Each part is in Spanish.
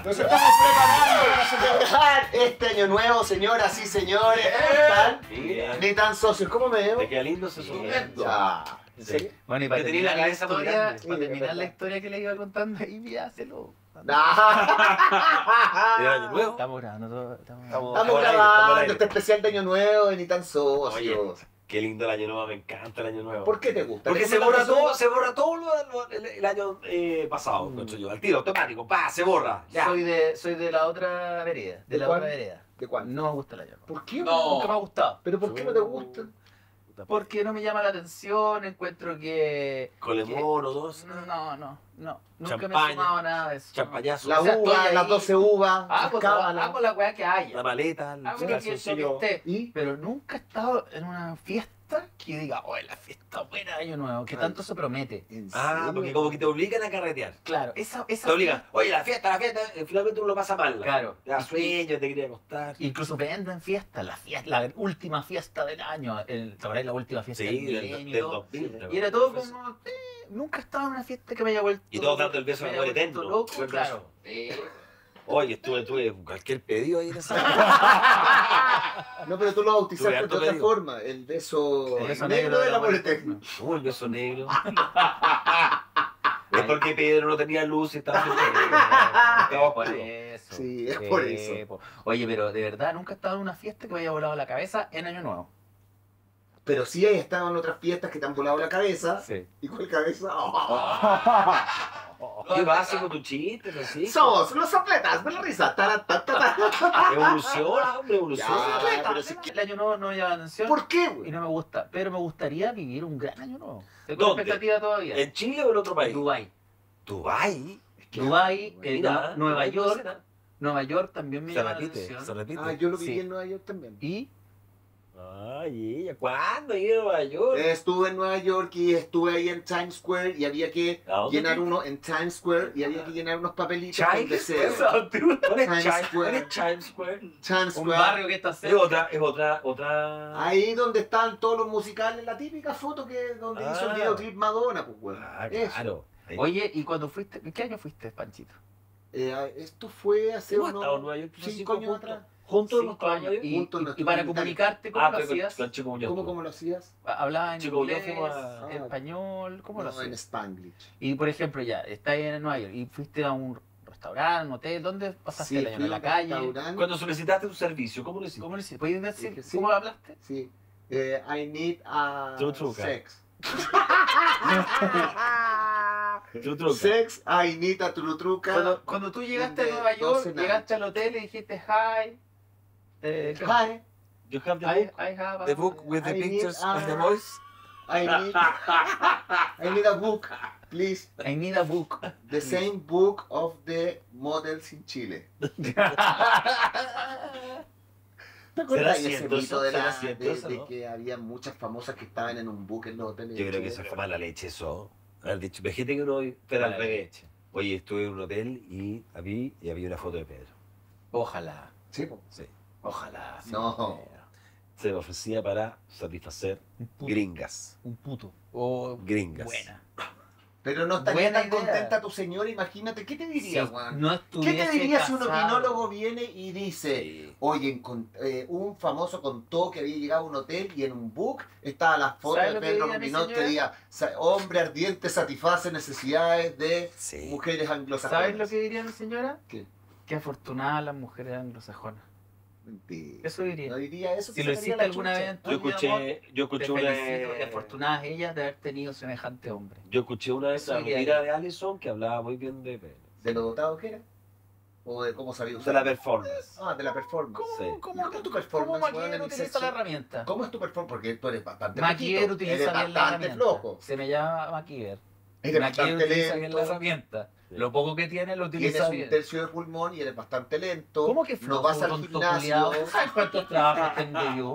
Nos estamos preparando para celebrar este año nuevo, señoras y señores. ¿Cómo están? Mira. Ni tan socios. ¿Cómo me veo? Te queda lindo ese sonido. Ya. ¿En serio? Bueno, y para Te tenía la terminar la cabeza muy historia, grande. para Sí, terminar es la verdad. historia que le iba contando, ahí míaselo. ¿De año nuevo? Estamos grabando todo. Estamos Estamos- Estamos al aire, grabando al aire. este especial de año nuevo de Ni tan Oye, socios. qué lindo el año nuevo, me encanta el año nuevo. ¿Por qué te gusta? Porque ¿Te se gusta borra tanto todo, el año pasado, encuentro yo. Al tiro, automático, pa, se borra. Ya. Soy de la otra vereda. ¿De De la cuál? otra vereda. ¿De cuál? No me gusta la llama. ¿Por qué? Nunca me ha gustado. ¿Pero por qué no te gusta? Porque no me llama la atención, encuentro que... Colemono, dos. No. Nunca me he Champaña. sumado a nada de eso. Champañazo. La O sea, uva, estoy ahí. las 12 uvas, las Hago cábalas. la weá que haya. La maleta, el Hago lo que calzoncillo. esté. ¿Y? Pero nunca he estado en una fiesta que diga, oh, la fiesta buena de Año Nuevo, que Ay. tanto se promete. ¿En Ah, serio? porque como que te obligan a carretear. Claro, esa Te obligan. Oye, la fiesta, finalmente uno lo pasa mal. Claro. Te da sueño, te quería acostar. Incluso venden fiestas, la última fiesta del año, ¿te acordás? La última fiesta Sí, del del milenio y del todo. 2000. Y era todo como, nunca he estado en una fiesta que me haya vuelto... Y todos dando el beso me al haya amor vuelto eterno. loco, El claro. Oye, tuve cualquier pedido ahí en esa. No, pero tú lo bautizaste Tuve de harto otra pedido. forma. El beso, El beso negro del amor amor eterno. El beso negro. Es porque Pedro no tenía luz y estaba Es por oscuro. eso. Sí, es por eso. Oye, pero de verdad nunca he estado en una fiesta que me haya volado la cabeza en Año Nuevo. Pero sí hay estado en otras fiestas que te han volado la cabeza. Sí. ¿Y cuál cabeza? ¿Qué pasa con tu chiste? ¿No? ¿Sí? Somos los atletas de la risa. Taratatata. Evoluciona, hombre, evoluciona. Ya, pero si- El Año Nuevo no me llama la atención ¿Por qué, y güey? no me gusta, pero me gustaría vivir un gran Año Nuevo. Tengo ¿Dónde? expectativa todavía. ¿En Chile o en otro país? Dubái. Dubái. Dubái, Mira, Nueva Dubái no York. sé nada. Nueva York también me Se llama la repite, atención. se repite. Ah, yo lo viví Sí. en Nueva York también. Y Ay, ella, ¿cuándo iba a Nueva York? Estuve en Nueva York y estuve ahí en Times Square y había que ¿A dónde llenar tú? uno en Times Square y había que llenar unos papelitos con Times deseo. Square. ¿Cuál es Times Times Square. ¿Cuál es Times Square? Times un Square. barrio que está Es cerca. otra. Ahí donde están todos los musicales, la típica foto que donde hizo el Ah. videoclip Madonna, pues weón. Ah, Eso. claro. Ahí. Oye, ¿y cuando fuiste? ¿En qué año fuiste, Panchito? Esto fue hace ¿Hemos estado en unos Nueva York 5 años juntos? atrás. ¿Juntos hemos 5 estado en Nueva años. York? Juntos no Y estuvimos para en comunicarte, ¿cómo lo pero hacías? con Chico Muñoz. ¿Cómo lo hacías? ¿Hablabas en Chico, yo inglés, fuimos a- español? ¿Cómo lo No, en hacías? Spanglish. Y por ejemplo, ya, estás en Nueva York y fuiste a un restaurante, un hotel, ¿dónde pasaste el año? fui ¿En a la un calle? restaurante. Cuando solicitaste un servicio, ¿cómo lo hiciste? ¿Cómo lo hiciste? ¿Puedes decir Dije sí. cómo hablaste? Sí. I need a Tutruca. sex. Tú truca. Sex, I need a trutruca. Cuando tú llegaste a de Nueva 12 York, nights. llegaste al hotel y dijiste hi. Hi, You have the I book, have a- the book with the I need pictures of the a- boys. I need a book, please. I need a book. The same book of the models in Chile. ¿Te acuerdas de ese cierto mito eso? de, ¿Será cierto eso, de no? que había muchas famosas que estaban en un book en los hoteles? Yo de creo que Chile? eso fue mala leche, eso. Haber dicho, imagínate que uno fuera al revés. Oye, estuve en un hotel y había una foto de Pedro. Ojalá, Sí, po. Sí. ojalá. sí. No. Se me ofrecía para satisfacer Un puto. gringas. Un puto. O Gringas. buena. Pero no estaría Buena tan idea. contenta tu señora, imagínate. ¿Qué te diría, Si Juan? no ¿Qué te estuviese diría si un casado. opinólogo viene y dice, Sí. oye, un famoso contó que había llegado a un hotel y en un book estaba la foto ¿Sabe de lo que Pedro diría mi Ruminot que señora? decía, hombre ardiente satisface necesidades de Sí. mujeres anglosajonas? ¿Sabes lo que diría mi señora? ¿Qué? Qué afortunadas las mujeres anglosajonas. Mentira. Eso diría. No diría eso. Si te lo sacaría hiciste la alguna chucha. vez en tu Yo vida, amor, escuché te una felicito. Qué afortunadas ellas de haber tenido semejante hombre. Yo escuché una vez Eso la diría mentira yo. de Allison que hablaba muy bien de Pedro. ¿De lo dotado que era? ¿O de cómo sabía De usar? la performance. Ah, de la performance. Sí. ¿Cómo, ¿Cómo tu cómo performance, weón, MacGyver en utiliza sexo? la herramienta? ¿Cómo es tu performance? Porque tú eres bastante MacGyver poquito, utiliza eres bien la bastante herramienta. flojo. Se me llama MacGyver. Eres MacGyver bastante utiliza bien la lento. herramienta. Sí. Lo poco que tiene lo Tienes utiliza un bien. tercio de pulmón y eres bastante lento. ¿Cómo que No flojo, vas al tonto gimnasio. culiao? ¿Sabes cuántos trabajos tengo yo?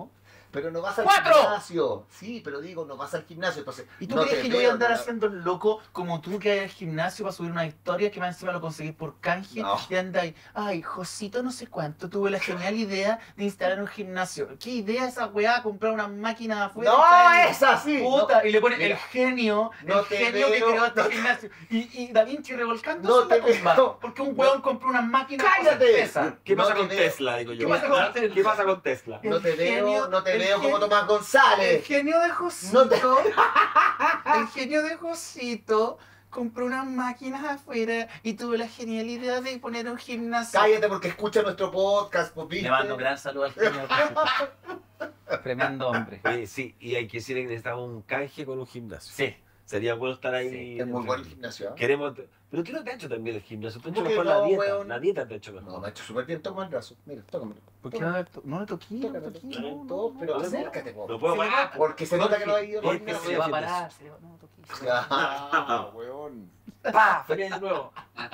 Pero no vas al 4. gimnasio. Sí, pero digo, no vas al gimnasio. Entonces, ¿Y tú no crees te que yo voy a veo, andar no- haciendo el loco como tú que hay al gimnasio para subir una historia que más encima lo conseguís por canje? No. Y andáis, ay, Josito no sé cuánto, tuve la genial idea de instalar un gimnasio. ¿Qué idea esa weá? Comprar una máquina afuera. No, es así. Puta, y le ponen Mira, el genio, no el te genio que veo, creó este no- gimnasio. Y Da Vinci revolcando No en la te tumba. veo. Porque un weón compró unas máquinas. ¡Cállate! pesas. ¿Qué No pasa te con veo. Tesla? Digo yo. ¿Qué pasa con Tesla? ¿Qué pasa con Tesla? No te El veo, genio- no te el veo como genio- Tomás El González. genio de Josito. No te- El genio de Josito compró unas máquinas afuera y tuve la genial idea de poner un gimnasio. Cállate porque escucha nuestro podcast, pues, ¿viste? Le mando un gran saludo al genio de Josito. Tremendo hombre. Sí, y hay que decir que necesitamos un canje con un gimnasio. Sí. Sería bueno estar ahí. Sí, Es muy bueno el gimnasio, ¿eh? Queremos. Pero tú no te has hecho también el gimnasio, te has hecho ¿Cómo que mejor no, la dieta. weón? La dieta te ha hecho No, mejor. me ha hecho súper bien. Toma el brazo. Mira, tócamelo. ¿Por qué no le toqué? No le Tócame, toqué. tócame, No, todo, no, pero no. acércate, po. No puedo Se le parar. va- Porque se nota que no ha ido al Jorge, gimnasio. Se le va a parar. Se le va... No, no toqué. Ah, weón. ¡Pah! Feliz de nuevo.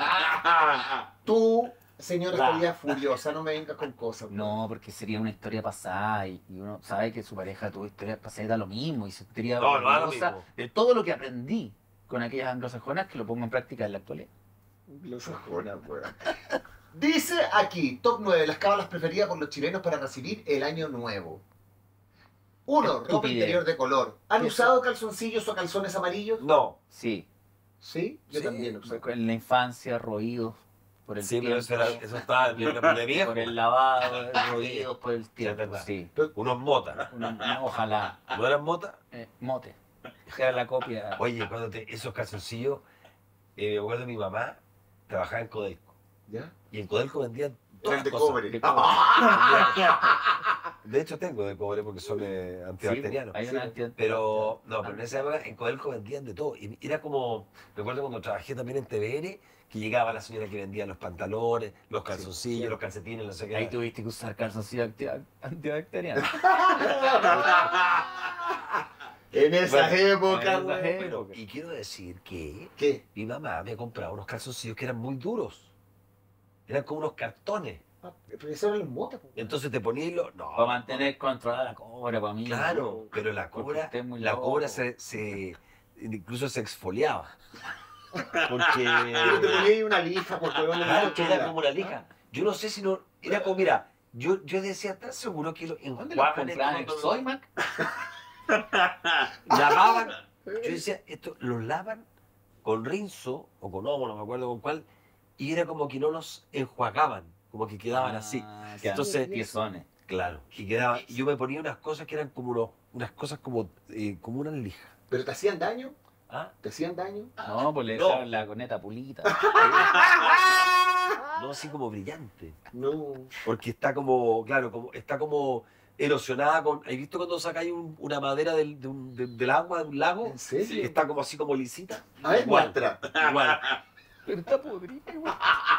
Tú, señora, Va. estaría furiosa, no me vengas con cosas. weón. No, porque sería una historia pasada y uno sabe que su pareja tuvo historias pasadas y da lo mismo y se sentiría No, no da lo orgullosa mismo. de todo lo que aprendí con aquellas anglosajonas que lo pongo en práctica en la actualidad. Los ojonas, weón. Dice aquí, top 9, las cábalas preferidas por los chilenos para recibir el año nuevo. 1, ropa Estupidez. interior de color. ¿Han ¿Qué usado calzoncillos o calzones amarillos? No. Sí, Sí, yo Sí, también usé. en la infancia, roídos por el Sí, tiempo, pero eso está de viejo. por el lavado, roídos por el tiempo. verdad. Sí, Unos motas. ojalá. ¿No eran motas? Mote. Era la copia. Oye, esos calzoncillos, me acuerdo de mi mamá, trabajaba en Codelco. ¿Ya? Y en Codelco vendían todas El de cosas. cobre. de cobre. De hecho tengo de cobre porque son antibacterianos. Hay una Pero, no, pero en esa época en Codelco vendían de todo. Y era como, recuerdo cuando trabajé también en TVN, que llegaba la señora que vendía los pantalones, los calzoncillos, los calcetines, no sé qué. Ahí tuviste que usar calzoncillos antibacterianos. En esa Bueno, época, en esa weón. época. Y quiero decir que ¿Qué? mi mamá me compraba unos calzoncillos que eran muy duros. Eran como unos cartones. Ah, pero eso eran los motas, po. Entonces te ponías y lo... No, Para mantener controlada la cobra, para mí. claro, pero la Porque cobra, usted es muy la loco. cobra incluso se exfoliaba. Pero Porque... te ponía ahí una lija, porque weón, en la Claro, que era mochila. como una lija. Yo no sé si no... Era como, mira, yo decía, ¿estás seguro que lo ¿Dónde lo enjuagan esto compraban? ¿En cuando lo Soymac? lavaban? Yo decía, esto lo lavan con rinzo o con omo, no me acuerdo con cuál, y era como que no los enjuagaban, como que quedaban así. Entonces, Entonces- piezones. Claro, y quedaban, y yo me ponía unas cosas que eran como unas cosas como unas lijas. ¿Pero te hacían daño? ¿Ah? ¿Te hacían daño? No, pues le No. dejaron la coneta pulita. No así como brillante. No. Porque está como, claro, está como erosionada con. ¿Has visto cuando sacáis una madera del agua de un lago? ¿En serio? Que está como así como lisita. A ver, Igual. muestra. Igual. Pero está podrida, güey.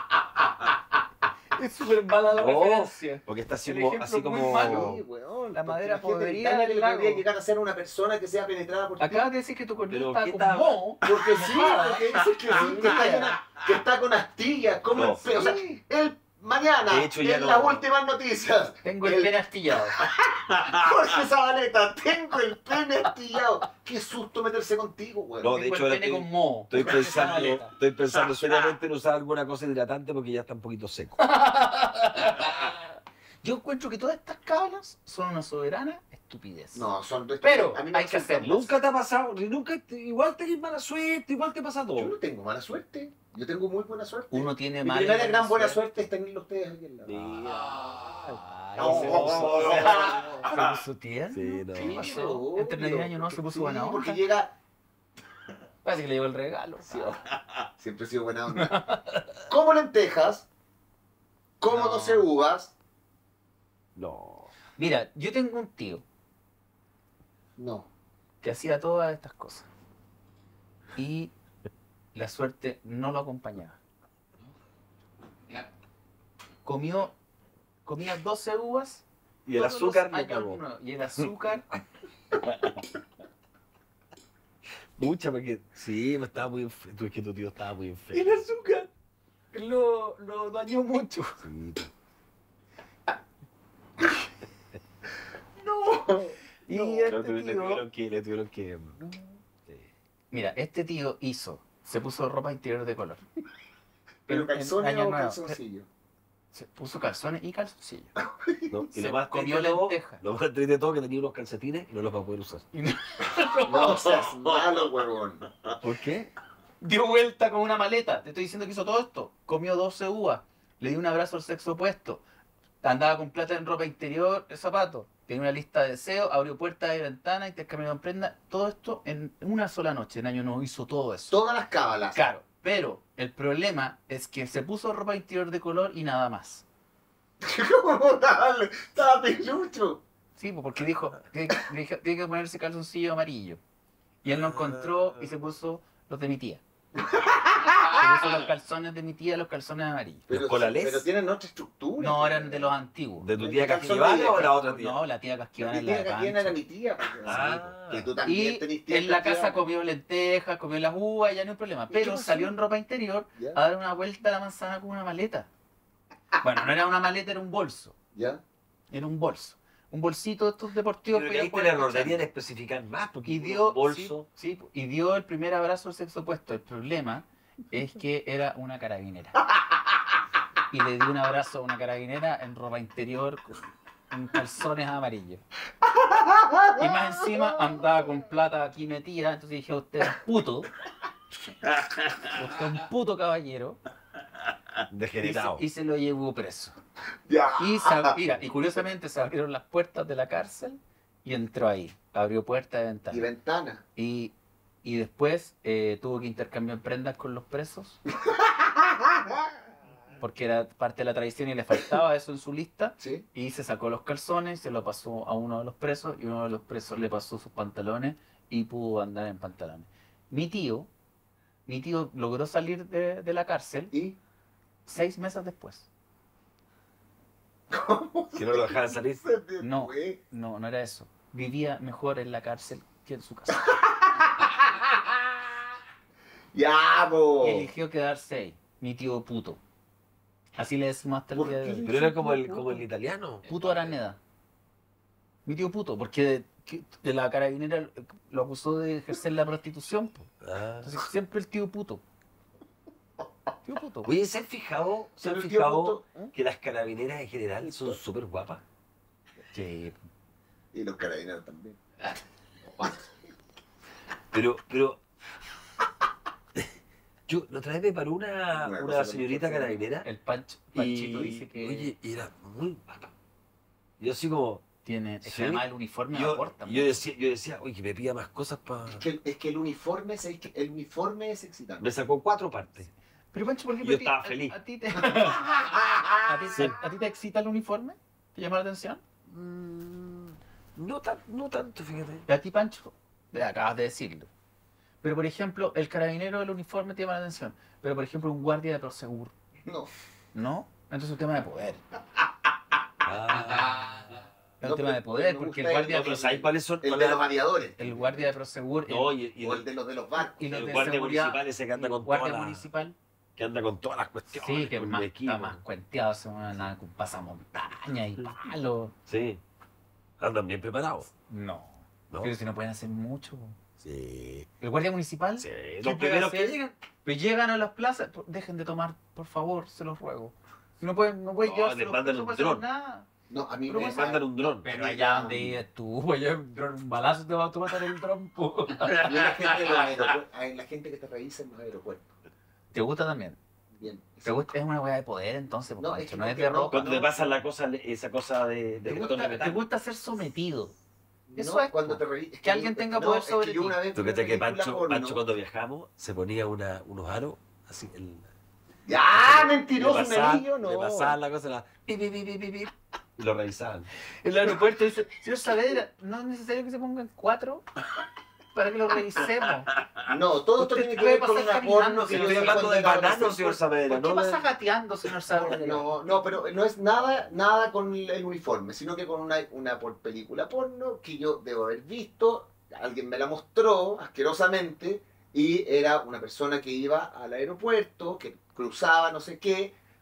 Es súper mala la Oh. referencia. Porque está así El como. ejemplo Así es muy como malo. Sí, weón. La madera Porque imagínate podrida el daño del que le lago. podría llegar a hacer a una persona que sea penetrada por ti. Acabas de decir que tu corneta Pero, está ¿qué con tal? moho. Porque sí, porque dices que sí, que está con astillas, como No. el pelo. O sea, él mañana, De hecho, ya en no- las últimas noticias, Tengo el El- pene astillado. Jorge Zabaleta, tengo el pene astillado. Qué susto meterse contigo, weón. No, de Tengo hecho, el ahora pene con moho. estoy pensando seriamente en usar alguna cosa hidratante porque ya está un poquito seco. Yo encuentro que todas estas cablas son una soberana estupidez. No, son dos. Pero a mí me hay que resultan hacerlo. Nunca te ha pasado, igual tenés mala suerte, igual te pasa Yo todo. no tengo mala suerte. Yo tengo muy buena suerte. Uno tiene Mi mala primera y gran buena suerte. suerte es tenerlo ustedes aquí al lado. Ay, No, se no, puso- no, se puso tierno. Sí, no. ¿Qué Sí, pasó? obvio, Entre Navidad y Año Nuevo se puso sí, buena onda. porque llega. Parece que le llegó el regalo. Siempre he sido buena onda. Como lentejas, como No. 12 uvas. No. Mira, yo tengo un tío No. que hacía todas estas cosas. Y la suerte no lo acompañaba. Comía 12 uvas. Y el todos azúcar los lo años cagó. nuevos. Y el azúcar. Mucha, porque sí, estaba muy enfermo. Es que tu tío estaba muy enfermo. el azúcar lo dañó mucho. Sí, No. Y No, este Le tío, tuvieron que. mira, este tío se puso ropa interior de color. ¿Pero En calzones Año o Nuevo. calzoncillos? Se puso calzones y calzoncillos. ¿no? Y Se lo más comió triste de todo, lenteja. lo más triste de todo es que tenía unos calcetines y no los va a poder usar. Y no- No seas malo, huevón. ¿Por qué? dio vuelta con una maleta. Te estoy diciendo que hizo todo esto. Comió 12 uvas. Le dio un abrazo al sexo opuesto. Andaba con plata en ropa interior, zapatos. Tenía una lista de deseos, abrió puertas y ventanas, intercambió prendas. Todo esto en una sola noche. En Año Nuevo hizo todo eso. Todas las cábalas. Claro, pero el problema es que se puso ropa interior de color y nada más. ¿Cómo tal? Estaba pelucho. Sí, pues, porque dijo, tiene que ponerse calzoncillo amarillo. Y él no encontró y se puso los de mi tía. Se puso los calzones de mi tía, los calzones amarillos. Pero, colales? pero tienen otra estructura. No, eran de los antiguos. ¿De tu tía Calzón Casquivana vieja. o la otra tía? No, la tía Casquivana Mi es la tía de Caquiana era Pancho. mi tía. Porque, Ah. que tú también Y tenés tía en la Caquiana. casa comió lentejas, comió las uvas, ya no hay problema. ¿Y qué Pero pasó? salió en ropa interior ¿Ya? a dar una vuelta a la manzana con una maleta. Bueno, no era una maleta, era un bolso. ¿Ya? Era un bolso. Un bolsito de estos deportivos. Pero que que ya ahí te pueden le escuchar. deberían especificar más, porque Y dio, un bolso. sí, y dio el primer abrazo al sexo opuesto. El problema es que era una carabinera. Y le dio un abrazo a una carabinera en ropa interior con calzones amarillos. Y más encima andaba con plata aquí metida. Entonces dije, usted es un puto. Usted es un puto caballero. Degenerado. Y se lo llevó preso. Ya. Mira, y curiosamente se abrieron las puertas de la cárcel y entró ahí. Abrió puertas de ventana. Y ventana. Y después tuvo que intercambiar prendas con los presos, porque era parte de la tradición y le faltaba eso en su lista. ¿Sí? Y se sacó los calzones, se lo pasó a uno de los presos y uno de los presos le pasó sus pantalones y pudo andar en pantalones. Mi tío logró salir de la cárcel ¿Y? 6 meses después. ¿Cómo Que no lo dejaban salir. se te No. fue? No, no era eso. Vivía mejor en la cárcel que en su casa. Ya, po. Y eligió quedarse ahí. Mi tío puto. Así le decimos hasta el ¿Por día de qué? hoy. Pero era como el italiano. Puto Araneda. Mi tío puto, porque de la carabinera lo acusó de ejercer la prostitución. Po. Ah. Entonces siempre el tío puto. Tío puto. Oye, ¿se han fijado Pero el tío puto, ¿eh? que las carabineras en general son súper guapas? Sí. Y los carabineros también. Pero, yo la otra vez me paró Una una cosa señorita con otra. carabinera Panchito y, dice que oye, era muy guapa. Yo así como, tiene. Es que ¿sí? además el uniforme yo, aporta. yo decía, oye, que me pida más cosas para... Es que el uniforme es excitante. Me sacó 4 partes. Pero Pancho, por Yo ejemplo, estaba feliz. ¿A ti te, Sí. a ti te excita el uniforme? ¿Te llama la atención? No tanto, fíjate. Y a ti, Pancho, acabas de decirlo. Pero, por ejemplo, el carabinero del uniforme te llama la atención. Pero, por ejemplo, un guardia de Prosegur, No. ¿no? Entonces es un tema de poder. Ah. Es No, un tema de pero poder, me porque gusta el guardia, No, pero ¿sabes cuáles son? El de los aviadores. el guardia de Prosegur No, y O el de los barcos. y los el de guardia seguridad, municipal ese que anda y con guardia todas las... municipal, Que anda con todas las cuestiones. sí, que es con más, el equipo. está más cuenteado, se van con pasamontaña y palos. Sí. Andan bien preparados. No. ¿No? Pero si no pueden hacer mucho. Sí. El guardia municipal, Sí. ¿qué Los puede primeros que hacer? llegan. Pues llegan a las plazas, dejen de tomar, por favor, se los ruego. Si no pueden No, llevarse les los mandan presos un para hacer dron. nada. No, a mí Pero me Les mandan un dron. Pero allá donde vives tú, allá un balazo te va a matar el trompo. a mí la gente de los aeropuertos, la gente que te revisa en los aeropuertos. ¿Te gusta también? Bien. ¿Te gusta? Es una weá de poder entonces, No, Pancho, es que no no, es que de no, ropa. Cuando te pasan la cosa, esa cosa de ¿Te cartón de gusta- ¿Te metal. gusta ser sometido? Eso No, es, cuando po. te revisas. Que alguien tenga poder sobre ti. Una vez ¿Tú vi crees que una película Pancho porno. cuando viajamos se ponía unos aros así? ¡Ya, le mentiroso, un pasaban- anillo! No. Le pasaban la cosa, pi, pi, pi, pi, pi, pi, y lo revisaban. El aeropuerto dice, señor Saavedra, no es necesario que se pongan 4 para que lo revisemos. No, todo esto Usted tiene que puede ver con pasar una caminando, porno que si yo estoy vi hablando cuando de era bananos, adolescente. señor Saavedra. ¿Por qué No pasa de- gateando, señor Saavedra? No, pero no es nada con el uniforme, sino que con una película porno que yo debo haber visto, alguien me la mostró asquerosamente, y era una persona que iba al aeropuerto, que cruzaba no sé qué,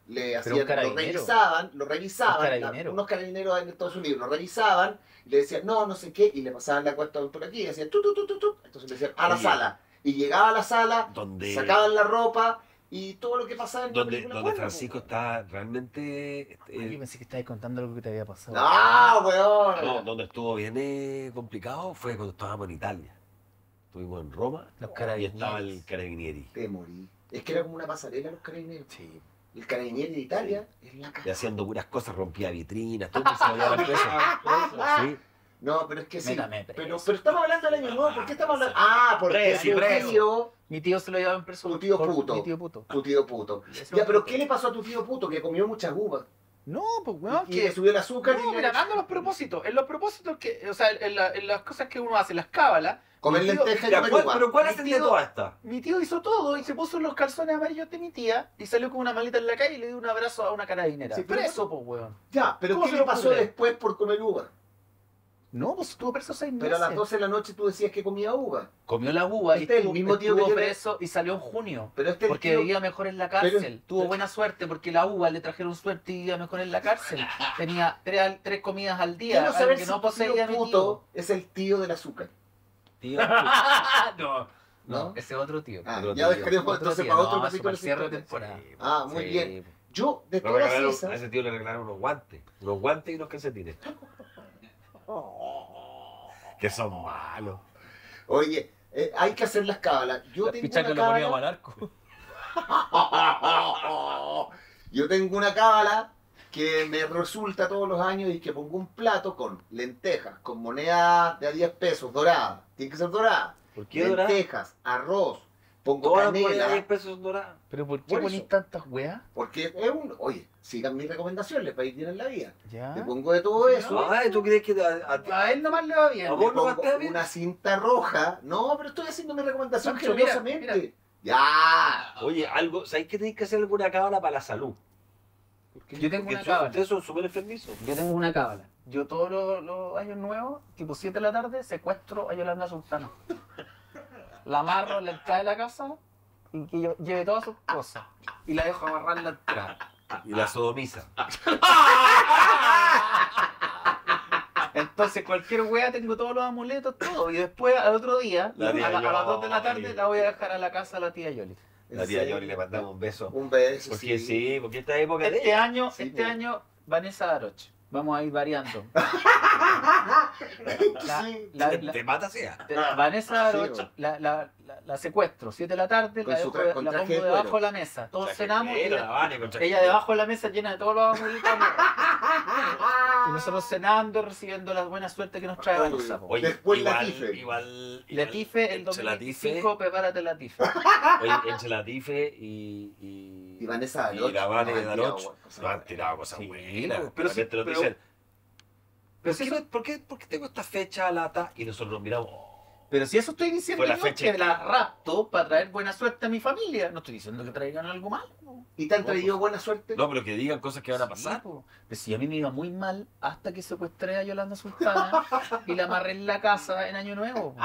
le Pero un hacían, carabinero. lo revisaban, Un carabinero. unos carabineros en Estados Unidos lo revisaban, y le decían, no sé qué, y le pasaban la cuesta por aquí, y decían, tu. Entonces le decían, a la Oye. sala. Y llegaba a la sala, Donde, sacaban la ropa, y todo lo que pasaba en la donde, película. donde bueno, Francisco pues. está realmente... Yo pensé que estabas contando algo que te había pasado. ¡Ah, weón! No, donde estuvo bien complicado fue cuando estábamos en Italia. Estuvimos en Roma Los y carabineros. estaba el Carabinieri. Te morí. Es que era como una pasarela los carabineros. Sí. El carabinieri de Italia es la Y cara. haciendo puras cosas, rompía vitrinas, todo se lo llevaban preso. Sí. No, pero es que sí. Métame Pero preso. estamos hablando del año nuevo. ¿Por qué estamos hablando? Ah, porque Preso, preso. Mi tío se lo llevaba preso. Tu tío por- puto. Mi tío puto. tu tío puto. Eso Ya, es pero puto. ¿qué le pasó a tu tío puto? Que comió muchas uvas. No, pues weón, Y le subió el azúcar No, y mira, le... dando los propósitos. En los propósitos que, o sea, en las cosas que uno hace, las cábalas, Comer mi tío- lentejas y Ya, comer ¿cuál- uvas. pero ¿cuál Mi es el de tío- toda esta? mi tío hizo todo y se puso los calzones amarillos de mi tía y salió con una maleta en la calle y le dio un abrazo a una carabinera. Sí, pero- Preso, pues weón. Ya, pero ¿Cómo ¿qué se le le pasó ocurre? después por comer uvas? No, pues estuvo preso 6 meses. Pero a las 12 de la noche tú decías que comía uvas. Comió la uva y Este es el mismo tío que estuvo tiene- preso y salió en junio. Pero este Porque tío... vivía mejor en la cárcel. Tuvo buena suerte porque la uva le trajeron suerte y vivía mejor en la cárcel. Tenía tres comidas al día. Quiero algo saber que si no tu poseía mi tío tío. puto es el tío del azúcar. Tío, no, ¿No? ese otro tío. Ah, Otro ya tío. dejaremos Otro entonces tío, para otro no, capítulo. para el cierre de de temporada. Sí, Ah, muy Sí. bien. Yo, de Le todas regalaron- a esas... ese tío le regalaron unos guantes y unos calcetines. Que son malos. Oye, hay que hacer las cábalas. Yo tengo una cábala... al arco. Yo tengo una cábala que me resulta todos los años y que pongo un plato con lentejas, con moneda de a 10 pesos, dorada. Tiene que ser dorada. ¿Por qué dorada? Lentejas, arroz, pongo Todas las monedas de canela. 10 pesos doradas. ¿Pero por qué Por ponís eso. tantas weas? Porque es un... Oye, sigan mi recomendación, les va a ir bien en la vida. Ya. Le pongo de todo eso. Ay, ¿tú crees que A él nomás le va bien. ¿A Le vos no pongo gastas bien? una cinta roja. No, pero estoy haciendo mi recomendación Pancho, mira, generosamente. Ya. Oye, algo, ¿sabéis que tenéis que hacer alguna cábala para la salud? Yo tengo Porque una cábala. ustedes son súper enfermizos. Yo tengo una cábala. Yo todos los años nuevos, tipo 7 de la tarde, secuestro a Yolanda Sultana. La amarro en la entrada de la casa y que yo lleve todas sus cosas. Y la dejo amarrar en la entrada. Y la sodomisa. Entonces, cualquier wea tengo todos los amuletos, todo. Y después, al otro día, La tía a las 2 de la Yoli. tarde, la voy a dejar a la casa a la tía Yoli. La tía Yoli le mandamos un beso. Un beso. Porque sí, porque esta época de Este ella. año, Sí, este po. año, Vanessa Aroche. Vamos a ir variando. La- Sí. Te mata sea. Vanessa Sí, Aroche, bo. la secuestro, 7 de la tarde, Con la, su dejo, tra- con la traje pongo de debajo cuero. de la mesa. Todos cenamos y Pero la Vane con traje. ella debajo de la mesa llena de todos los amuletos. Y nosotros cenando, recibiendo la buena suerte que nos trae Vanessa. po. Oye, Después igual, Latife. igual. Latife, el entre Latife, 2025, prepárate Latife. oye, entre Latife y Vanessa y Aroch. la Vane no, de Aroch tío, cosas nos han tirado cosas Sí, buenas. pero Pero sí, te lo pero- dicen. Pero ¿Por qué tengo esta fecha lata? Y nosotros nos miramos. oh, Pero si eso estoy diciendo Fue la yo, fecha. que la rapto para traer buena suerte a mi familia. No estoy diciendo que traigan algo malo. ¿Y te han traído buena suerte? No, pero que digan cosas que van a Sí, pasar. po. Pero si a mí me iba muy mal hasta que secuestré a Yolanda Sultana y la amarré en la casa en Año Nuevo. Po.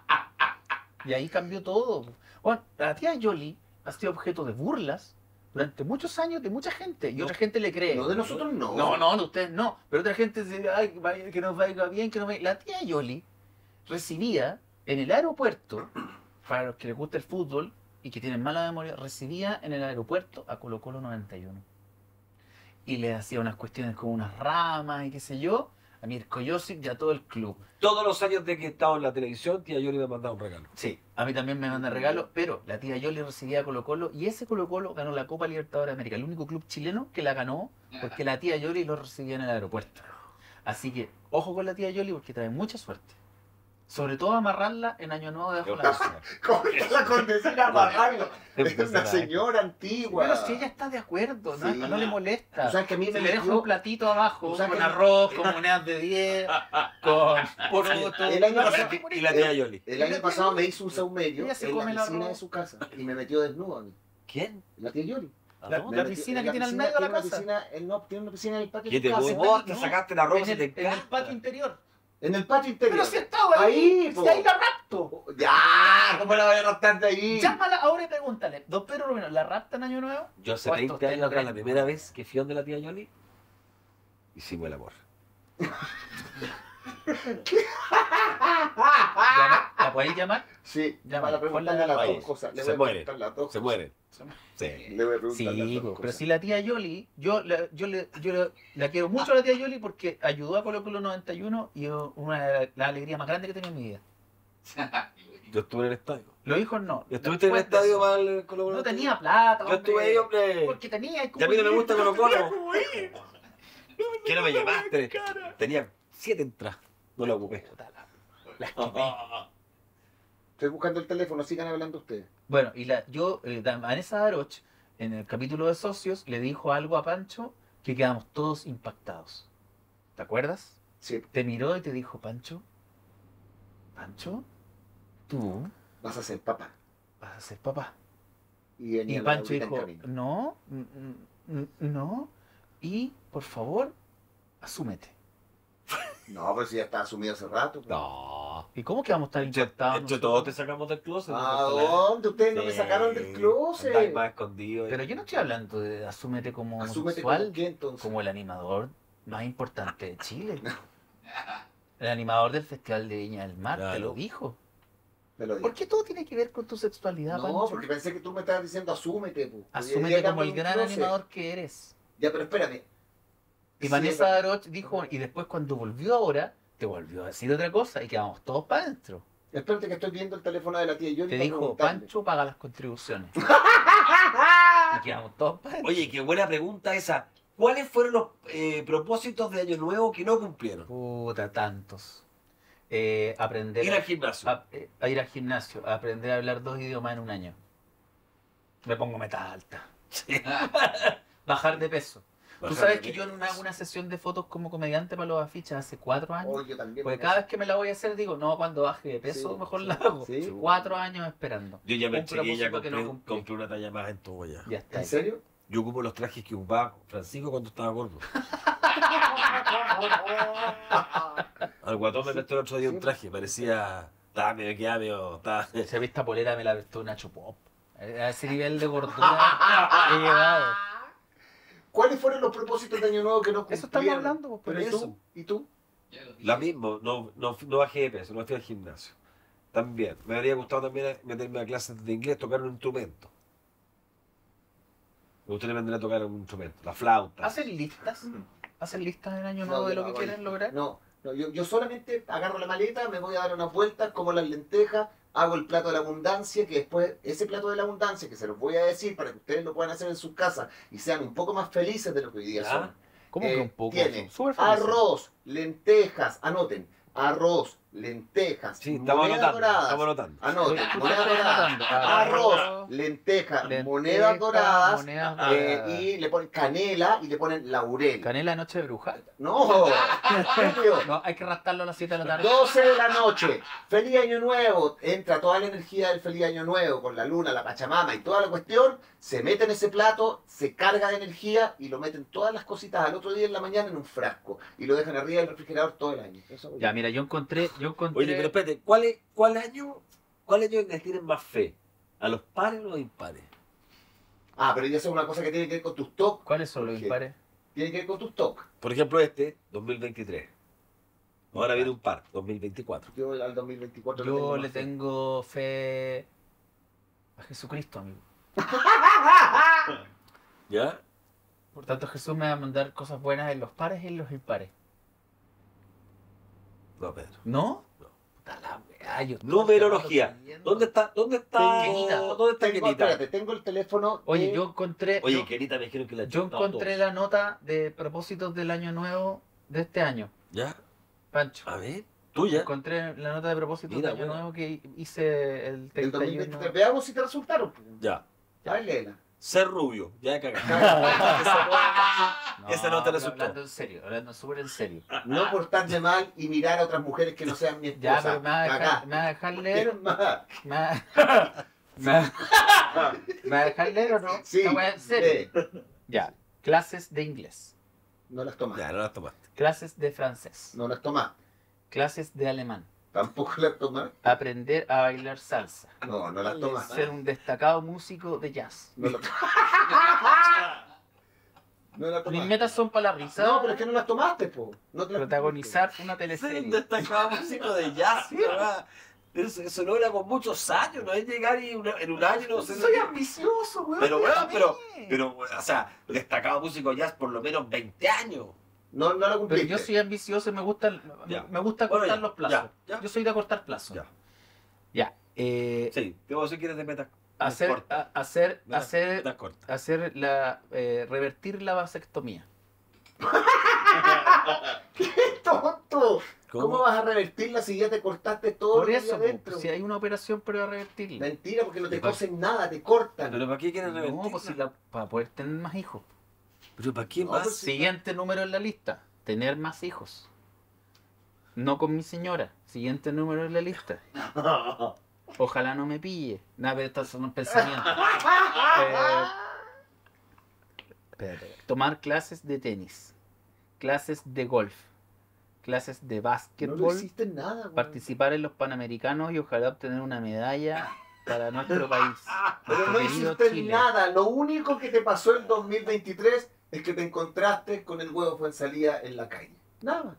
Y ahí cambió todo. Po. Bueno, la tía Yoli ha sido objeto de burlas durante muchos años de mucha gente. Y otra gente le cree. No, de nosotros no. No, de ustedes no. Pero otra gente dice, ay, vaya, que nos vaya bien, que nos vaya. La tía Yoli recibía en el aeropuerto, para los que les gusta el fútbol y que tienen mala memoria, recibía en el aeropuerto a Colo Colo 91. Y le hacía unas cuestiones con unas ramas y qué sé yo, a Mirko Josic y a todo el club. Todos los años de que he estado en la televisión, tía Yoli me ha mandado un regalo. Sí, a mí también me manda regalos, pero la tía Yoli recibía a Colo Colo y ese Colo Colo ganó la Copa Libertadores de América, el único club chileno que la ganó porque la tía Yoli lo recibía en el aeropuerto. Así que, ojo con la tía Yoli porque trae mucha suerte. Sobre todo amarrarla en Año Nuevo debajo de la mesa. ¿Cómo está la condesina pagando? Es una señora antigua. Pero si ella está de acuerdo, no, Sí. no le molesta. Tú sabes que a mí Se me le deja dio- un platito abajo, Tú sabes con que- arroz, con monedas de 10, con poroto. El año pasado- Y la tía Yoli. El año pasado me hizo un saumerio Ella se en la come el piscina arroz. de su casa y me metió desnudo a mí. ¿Quién? La tía Yoli. ¿A La- dónde? Me la metió- piscina en que tiene al medio de la tiene una casa. piscina- él no, tiene una piscina en el patio ¿Qué de te su voy? casa. Vos te No, sacaste la ropa en y te el patio encanta. interior. En el patio interior. Pero si estaba ahí, Ahí, po. si ahí la rapto. rapto. Ya, ¿cómo la voy a raptar de ahí? Llámala ahora y pregúntale. Don Pedro Rubino, ¿la rapta en Año Nuevo? Yo hace ¿Cuántos 20 años atrás, la tendremos? primera vez que fui donde la tía Yoli, hicimos el amor. ¿La podéis llamar? Sí, Ya, para ponle preguntarle las ahí. dos cosas. Le Se voy a muere. preguntar las dos Se cosas. mueren. Sí. Le voy a preguntar las Sí, dos pero cosas. si la tía Yoli, la quiero mucho a la tía Yoli porque ayudó a Colo Colo 91 y la alegría más grande que tengo en mi vida. Yo estuve en el estadio. Los hijos no. ¿Estuviste en el Después de estadio eso, para el Colo Colo? no tenía plata. Yo estuve ahí, hombre. Porque tenía. Y a mí no me gusta Colo Colo. ¿Qué ¿Qué no me llamaste? Tenía 7 entradas. No la ocupé. La esquipé. Estoy buscando el teléfono, sigan hablando ustedes. Bueno, y Vanessa Daroch, en el capítulo de socios, le dijo algo a Pancho que quedamos todos impactados. ¿Te acuerdas? Sí, Te miró y te dijo, Pancho, tú vas a ser papá. vas a ser papá. Y, venía Y la Pancho Laurita en dijo, camino. no, y por favor, asúmete. No, pues ya está asumido hace rato. pues. No. ¿Y cómo que vamos a estar impactados? Entre nosotros? todos te sacamos del closet. ¿A dónde? Ustedes no me sacaron del Andáis closet. más escondido. Pero yo no estoy hablando de asúmete como Asúmete homosexual, como qué entonces. como el animador más importante de Chile. El animador del Festival de Viña del Mar, te Claro. lo dijo. Me lo dijo. ¿Por qué todo tiene que ver con tu sexualidad, No, Pancho? porque pensé que tú me estabas diciendo asúmete. Pues. Asúmete como el gran animador que eres. Ya, pero espérame. Y Sí, Vanessa es verdad. Daroch dijo, y después cuando volvió ahora, te volvió a decir otra cosa y quedamos todos para adentro. Espérate que estoy viendo el teléfono de la tía Yoli. Te para dijo, preguntarle. Pancho paga las contribuciones. Y quedamos todos para adentro. Oye, qué buena pregunta esa. ¿Cuáles fueron los propósitos de Año Nuevo que no cumplieron? Puta, tantos. Aprender Ir al gimnasio. a ir al gimnasio, a aprender a hablar 2 idiomas en un año. Me pongo meta alta. Bajar de peso. Tú Bajar sabes de que yo peso. me hago una sesión de fotos como comediante para los afiches hace 4 años. Oh, yo también. Porque cada vez que me la voy a hacer digo, no, cuando baje de peso Sí, mejor sí, la hago. sí. 4 años esperando. Yo ya me Un chequeé, ya propósito que no compré, cumplí. compré una talla más en todo ya. Ya está. ¿En serio? Yo ocupo los trajes que ocupaba Francisco cuando estaba gordo. Al guatón me prestó el otro día un traje, parecía... Estaba medio quedado, medio... estaba- Esa vista polera me la prestó Nacho Pop. A ese nivel de gordura he llegado. ¿Cuáles fueron los propósitos de Año Nuevo que no cumplieron? Eso estamos hablando, pues, por Pero ¿y eso. tú? ¿Y tú? La misma, no bajé de peso, no fui al gimnasio. También, me habría gustado también meterme a clases de inglés, tocar un instrumento. Me gustaría aprender a tocar un instrumento, la flauta. ¿Hacen listas? ¿Hacen listas en Año No, Nuevo de yo lo no que hago quieren lograr? No, yo solamente agarro la maleta, me voy a dar unas vueltas, como las lentejas, hago el plato de la abundancia, que después ese plato de la abundancia, que se los voy a decir para que ustedes lo puedan hacer en sus casas y sean un poco más felices de lo que hoy día ¿Ya? son. ¿Cómo que un poco? Tiene Súper felices. arroz, lentejas, anoten, arroz, lentejas, Sí, estamos monedas anotando, doradas. estamos anotando. Anoten, ¿Tú qué monedas estás doradas, anotando? arroz, lentejas, monedas doradas, monedas doradas. y le ponen canela y le ponen laurel. ¿Canela Noche de Bruja? No, Julio, No, hay que rastarlo a las 7 de la tarde. 12 de la noche, feliz año nuevo, entra toda la energía del feliz año nuevo con la luna, la pachamama y toda la cuestión, se mete en ese plato, se carga de energía y lo meten todas las cositas al otro día en la mañana en un frasco y lo dejan arriba del refrigerador todo el año. Eso hago yo. Ya, mira, yo encontré... Oye, pero espérate, ¿cuál año les tienen más fe? ¿A los pares o los impares? Ah, pero ya es una cosa que tiene que ver con tus TOC, ¿Cuáles son los ¿Por qué? impares? tiene que ver con tus TOC. Por ejemplo, 2023. Ahora viene un par, 2024. Yo al 2024 Yo más le fe. tengo fe a Jesucristo, amigo. ¿Ya? Por tanto, Jesús me va a mandar cosas buenas en los pares y en los impares. No, Pedro. ¿No? No. Puta la weá, yo estoy Numerología. leyendo. ¿Dónde está Kenita. ¿Dónde está Tengo, Kenita? espérate, tengo el teléfono. Oye, de- yo encontré... Oye, yo- Kenita me dijeron que la Yo chutaba encontré todo. la nota de propósitos del año nuevo de este año, ¿Ya? Pancho. A ver, tuya. Encontré la nota de propósitos Mira, del año buena. nuevo que hice el del 31. 2023. Veamos si te resultaron. Ya. A ver, léela. Ser rubio. Ya cagaste. Esa no te pero resultó. Hablando en serio, hablando súper en serio. No portarse mal y mirar a otras mujeres que no sean mi Ya, esposa. pero me va a Cagá. dejar, me va a dejar leer. Es más, Me va, ¿me va a dejar leer o no? Sí, No, en serio. lee. Ya, clases de inglés, No las tomas. Ya, no las tomaste. clases de francés, No las tomas. clases de alemán, Tampoco la tomaste. Aprender a bailar salsa. No, no la tomaste. Ser un destacado músico de jazz. No la, no la Mis tomaste. metas son para la risa. No, pero es que no la tomaste, po. No te la Protagonizar una Ser un teleserie. destacado músico de jazz, ¿verdad? Eso logra con muchos años, no es llegar y en un año no sé. Soy ambicioso, weón. Pero, weón, déjame. pero, o sea, destacado músico de jazz por lo menos 20 años. No, no la Pero cumpliste. yo soy ambicioso y me gusta, Ya. me gusta Bueno, cortar ya, los plazos. ya. Yo soy de cortar plazos. Ya. Ya. Sí, debo decir que eres de metas Hacer, cortas. hacer, Metas hacer, cortas. hacer la, revertir la vasectomía. ¡Qué tonto! ¿Cómo vas a revertirla si ya te cortaste todo Por lo que eso, había adentro? po, si hay una operación para revertirla. Mentira, porque no te ¿Y para- cosen nada, te cortan. ¿Pero para qué quieres No, revertirla? pues para poder tener más hijos. ¿Pero para qué No, más? pues sí. Siguiente número en la lista, tener más hijos. No con mi señora. Siguiente número en la lista. Ojalá no me pille. Nada, pero estos son pensamientos. Espérate. Tomar clases de tenis, clases de golf, clases de No básquetbol, lo hiciste nada, güey. participar en los Panamericanos y ojalá obtener una medalla para nuestro país. Pero no nuestro querido hiciste Chile. nada. Lo único que te pasó en 2023 es que te encontraste con el huevo Fuenzalía en la calle. Nada.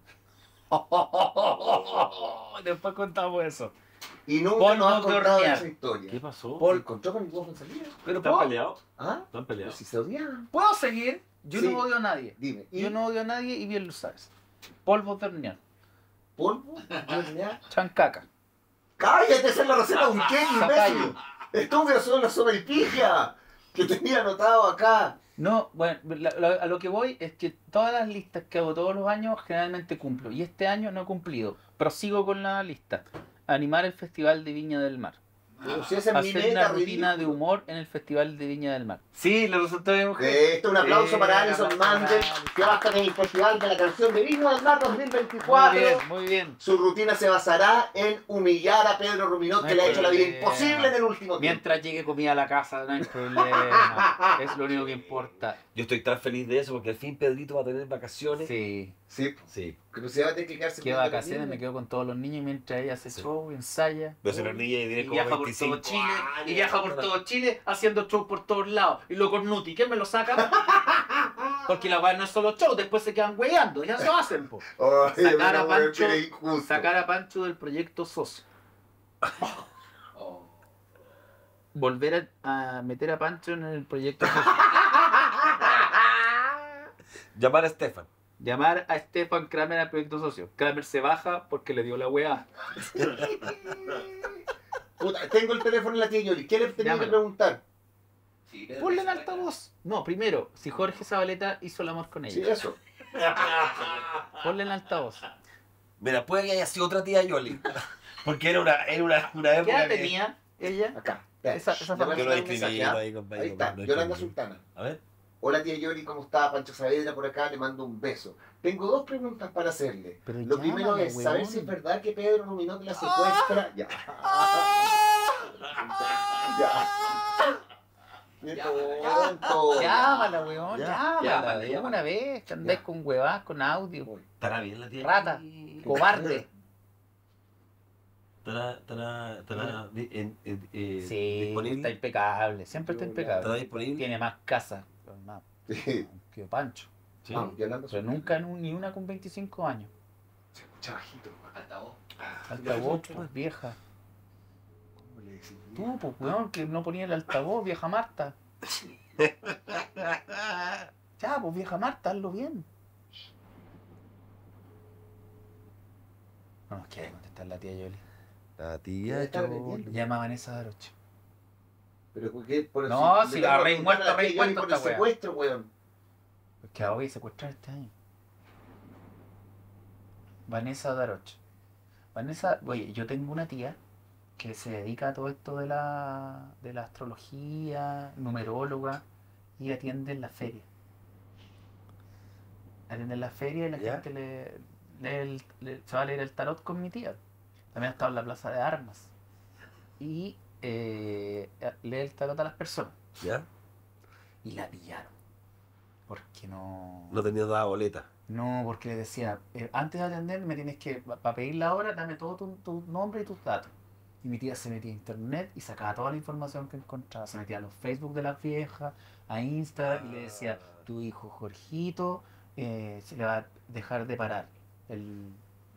Después contamos eso. Y nunca Polvo nos has de contado hornear. esa historia. ¿Qué pasó? Se encontró con el huevo Fuenzalía. Pero ¿Están ¿puedo, peleados? ¿Ah? ¿Están Pero peleados? si se odiaban. ¿puedo seguir? Yo Sí. no odio a nadie. Dime. ¿Y Yo no odio a nadie y bien lo sabes. Polvo de hornear. polvo? ¿Hornear? Chancaca. ¡Cállate! Esa es la receta de un qué, Zapallo. imbécil. Estúpido son la sopaipilla que tenía anotado acá. No, bueno, a lo que voy es que todas las listas que hago todos los años generalmente cumplo. Y este año no he cumplido. Prosigo con la lista. Animar el Festival de Viña del Mar. Pero si esa es mi Hacer meta, una rutina de ridículo. humor en el Festival de Viña del Mar. Sí, le resultó de mujer. Esto, un aplauso para Alison aplauso para Mandel, Alison. que va a estar en el Festival de la Canción de Viña del Mar Muy 2024. bien, muy bien. Su rutina se basará en humillar a Pedro Ruminot, No que hay le ha hecho la vida problema. imposible en el último tiempo. Mientras llegue comida a la casa, no hay problema. Es lo único que importa. Yo estoy tan feliz de eso porque al fin Pedrito va a tener vacaciones. Sí. Sí, Sí. pero se va a tener que quedarse Qué cuidando a los vacaciones, niños. me quedo con todos los niños mientras ella hace Sí. show, ensaya. Pero si la niña tiene Y como viaja por 25 todo Chile, años. y viaja por todo Chile haciendo show por todos lados. Y lo Cornuti, ¿quién me lo saca? Porque la weá no es solo show, después se quedan weyando, ya se lo hacen, po. Ay, Sacar pero, a weón, Pancho- que es injusto. Sacar a Pancho del proyecto socio. Volver a meter a Pancho en el proyecto socio. Llamar a Stefan. Llamar a Stefan Kramer al proyecto socio. Kramer se baja porque le dio la weá. Puta, tengo el teléfono en la tía Yoli. ¿Qué le tenía que Llámalo. preguntar? Ponle en altavoz. No, primero, si Jorge Zabaleta hizo el amor con Sí, ella. eso. Ponle en altavoz. Mira, puede que haya sido otra tía Yoli. Porque era una ¿Qué época edad tenía ella? Acá. Esa Le voy a Que mandar lo un escribí mensaje, ¿ah? ahí, compadre. Ahí está, lo Yolanda escribí. Sultana. A ver. Hola tía Yoli, ¿cómo está? Pancho Saavedra por acá, le mando un beso. Tengo dos preguntas para hacerle. Pero Lo primero llámala, es saber huevón. si es verdad que Pedro Ruminot la secuestra. Ya. Ya. Qué tonto. Llámala, weón, Ya, llámala. llámala, De llámala. una vez, que andáis Ya. con huevas, con audio. ¿Estará bien la tía Rata. Yoli? Cobarde. ¿Estará Sí, disponible? está impecable. Siempre está ¿Estará impecable. disponible? Tiene más casa más Sí. que Pancho. Sí. Ah, Yolanda Pero Sultana. nunca ni una con 25 años. Se escucha bajito. Altavoz, pues vieja. ¿Cómo le decís? Tú, pues weón, que no ponía el altavoz, vieja Marta. Ya, pues vieja Marta, hazlo bien. No nos quiere contestar la tía Yoli. La Debe tía estar Yoli. vendiendo. Llama a Vanessa Daroche. Pero ¿por qué? Por No, le si tengo la que rey preguntar muerta, a la rey tía Yoli muerta por el esta wea. secuestro, weón. Que la voy a secuestrar este año. Vanessa Daroche. Vanessa, oye, yo tengo una tía que se dedica a todo esto de la astrología, numeróloga, y atiende en la feria. Atiende en la feria y la ¿Ya? gente se va a leer el tarot con mi tía. También ha estado en la plaza de armas. Y lee el tarot a las personas. ¿Ya? Y la pillaron. Porque no... No tenía dada boleta. No, porque le decía, antes de atender me tienes que, para pedir la hora, dame todo tu nombre y tus datos. Y mi tía se metía a internet y sacaba toda la información que encontraba. Se metía a los Facebook de las viejas, a Insta, y le decía, tu hijo Jorgito se le va a dejar de parar. El...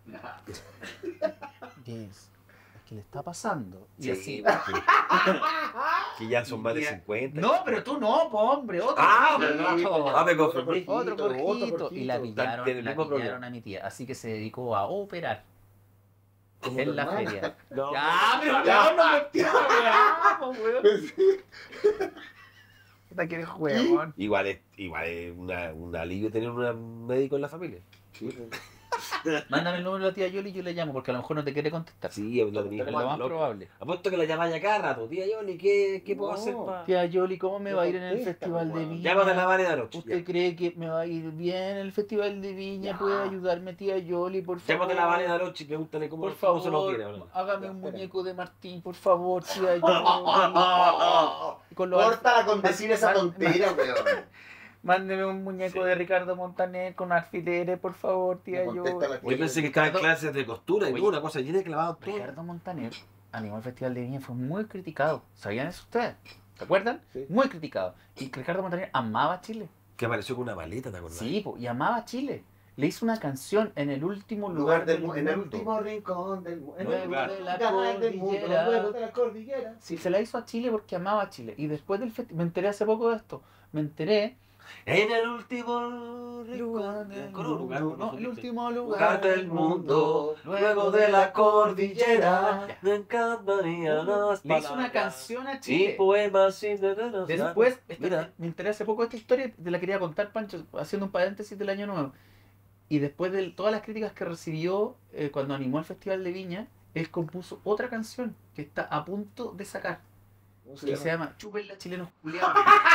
Yes. Es que le está pasando. Y Sí, así. porque- que ya son más de 50. No, pero tú no, po, hombre, otro. Ah, Jorgito. me confundí. Otro Jorgito. Jorgito. Y la pillaron, Tiene el mismo problema. a mi tía. Así que se dedicó a operar Como tu en la hermana. feria. No, Ya, pero Ya. no me entiendo, weón. Puta que eres huevón. igual es un alivio tener un médico en la familia. Mándame el número de la tía Yoli y yo le llamo, porque a lo mejor no te quiere contestar. Sí, lo tenía Es lo más probable. Apuesto que la llamáis acá rato. Tía Yoli, ¿qué puedo No. hacer para...? Tía Yoli, ¿cómo me va a ir en el Contesta, Festival de weón. Viña? Llámate a la Vale de la noche. ¿Usted cree que me va a ir bien en el Festival de Viña? Ya. ¿Puede ayudarme, tía Yoli, por favor? Llámate a la Vale de la noche y pregúntale cómo, Por cómo se lo favor, quiere ahora. hágame Ya, un espera. muñeco de Martín, por favor, tía Yoli. Con los Córtala con decir esa Man- tontera, weón. Mándeme un muñeco de Ricardo Montaner con alfileres, por favor, tía No Yoli. contesta la Yo pensé que estaba en clases de costura y Oye, todo, una cosa llena de clavados todo. Ricardo Montaner, animó el Festival de Viña, fue muy criticado. ¿Sabían eso ustedes? ¿Se acuerdan? Sí. Muy criticado. Y Ricardo Montaner amaba a Chile. Que apareció con una maleta, ¿te acuerdas? Sí, po, y amaba a Chile. Le hizo una canción en el último Lugar del mundo. en el último rincón del mundo. En el Luego último de la lugar del mundo. cordillera. Luego de la cordillera. Sí, se la hizo a Chile porque amaba a Chile. Y después del festival, me enteré hace poco de esto. Me enteré. En el último Lugar del Con un lugar, mundo, no, el último lugar lugar del mundo, luego de la cordillera, Ya. me encantaría las Le hizo una palabras canción a y Chile. poemas sin detenernos. Después, Mira. me enteré hace poco de esta historia, te la quería contar, Pancho, haciendo un paréntesis del año nuevo. Y después de todas las críticas que recibió cuando animó el Festival de Viña, él compuso otra canción que está a punto de sacar, ¿Cómo que se llama Chúpenla chilenos culiados.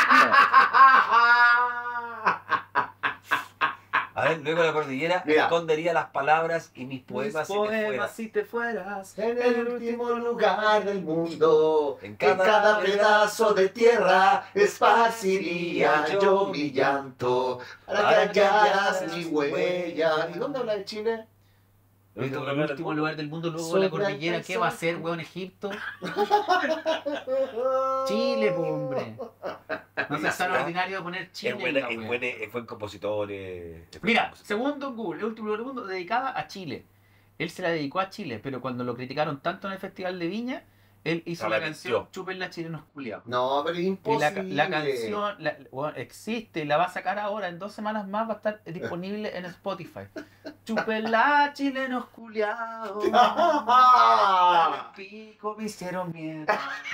A ver, luego de la cordillera Mira. escondería las palabras y mis poemas si te fueras. poemas si te fueras. En el último lugar del mundo, En en cada cada pedazo de tierra, esparciría yo mi llanto, para que hallaras mi huella. ¿Y dónde habla de Chile? El último lugar del mundo, luego de la cordillera, ¿qué va a ser, weón, Egipto? Chile, po, hombre. No se tan ordinario de poner Chile. Es buena, en la es wea. buena, es buen compositor. Mira, segundo en Google, el último lugar del mundo dedicada a Chile. Él se la dedicó a Chile, pero cuando lo criticaron tanto en el Festival de Viña, él hizo Se la arrepintió. canción Chúpenla chilenos culiados. No, pero es Y imposible. la canción bueno, existe, la va a sacar ahora, en 2 semanas más va a estar disponible en Spotify. Chúpenla chilenos culiados. ¡Ah! Pico me hicieron miedo.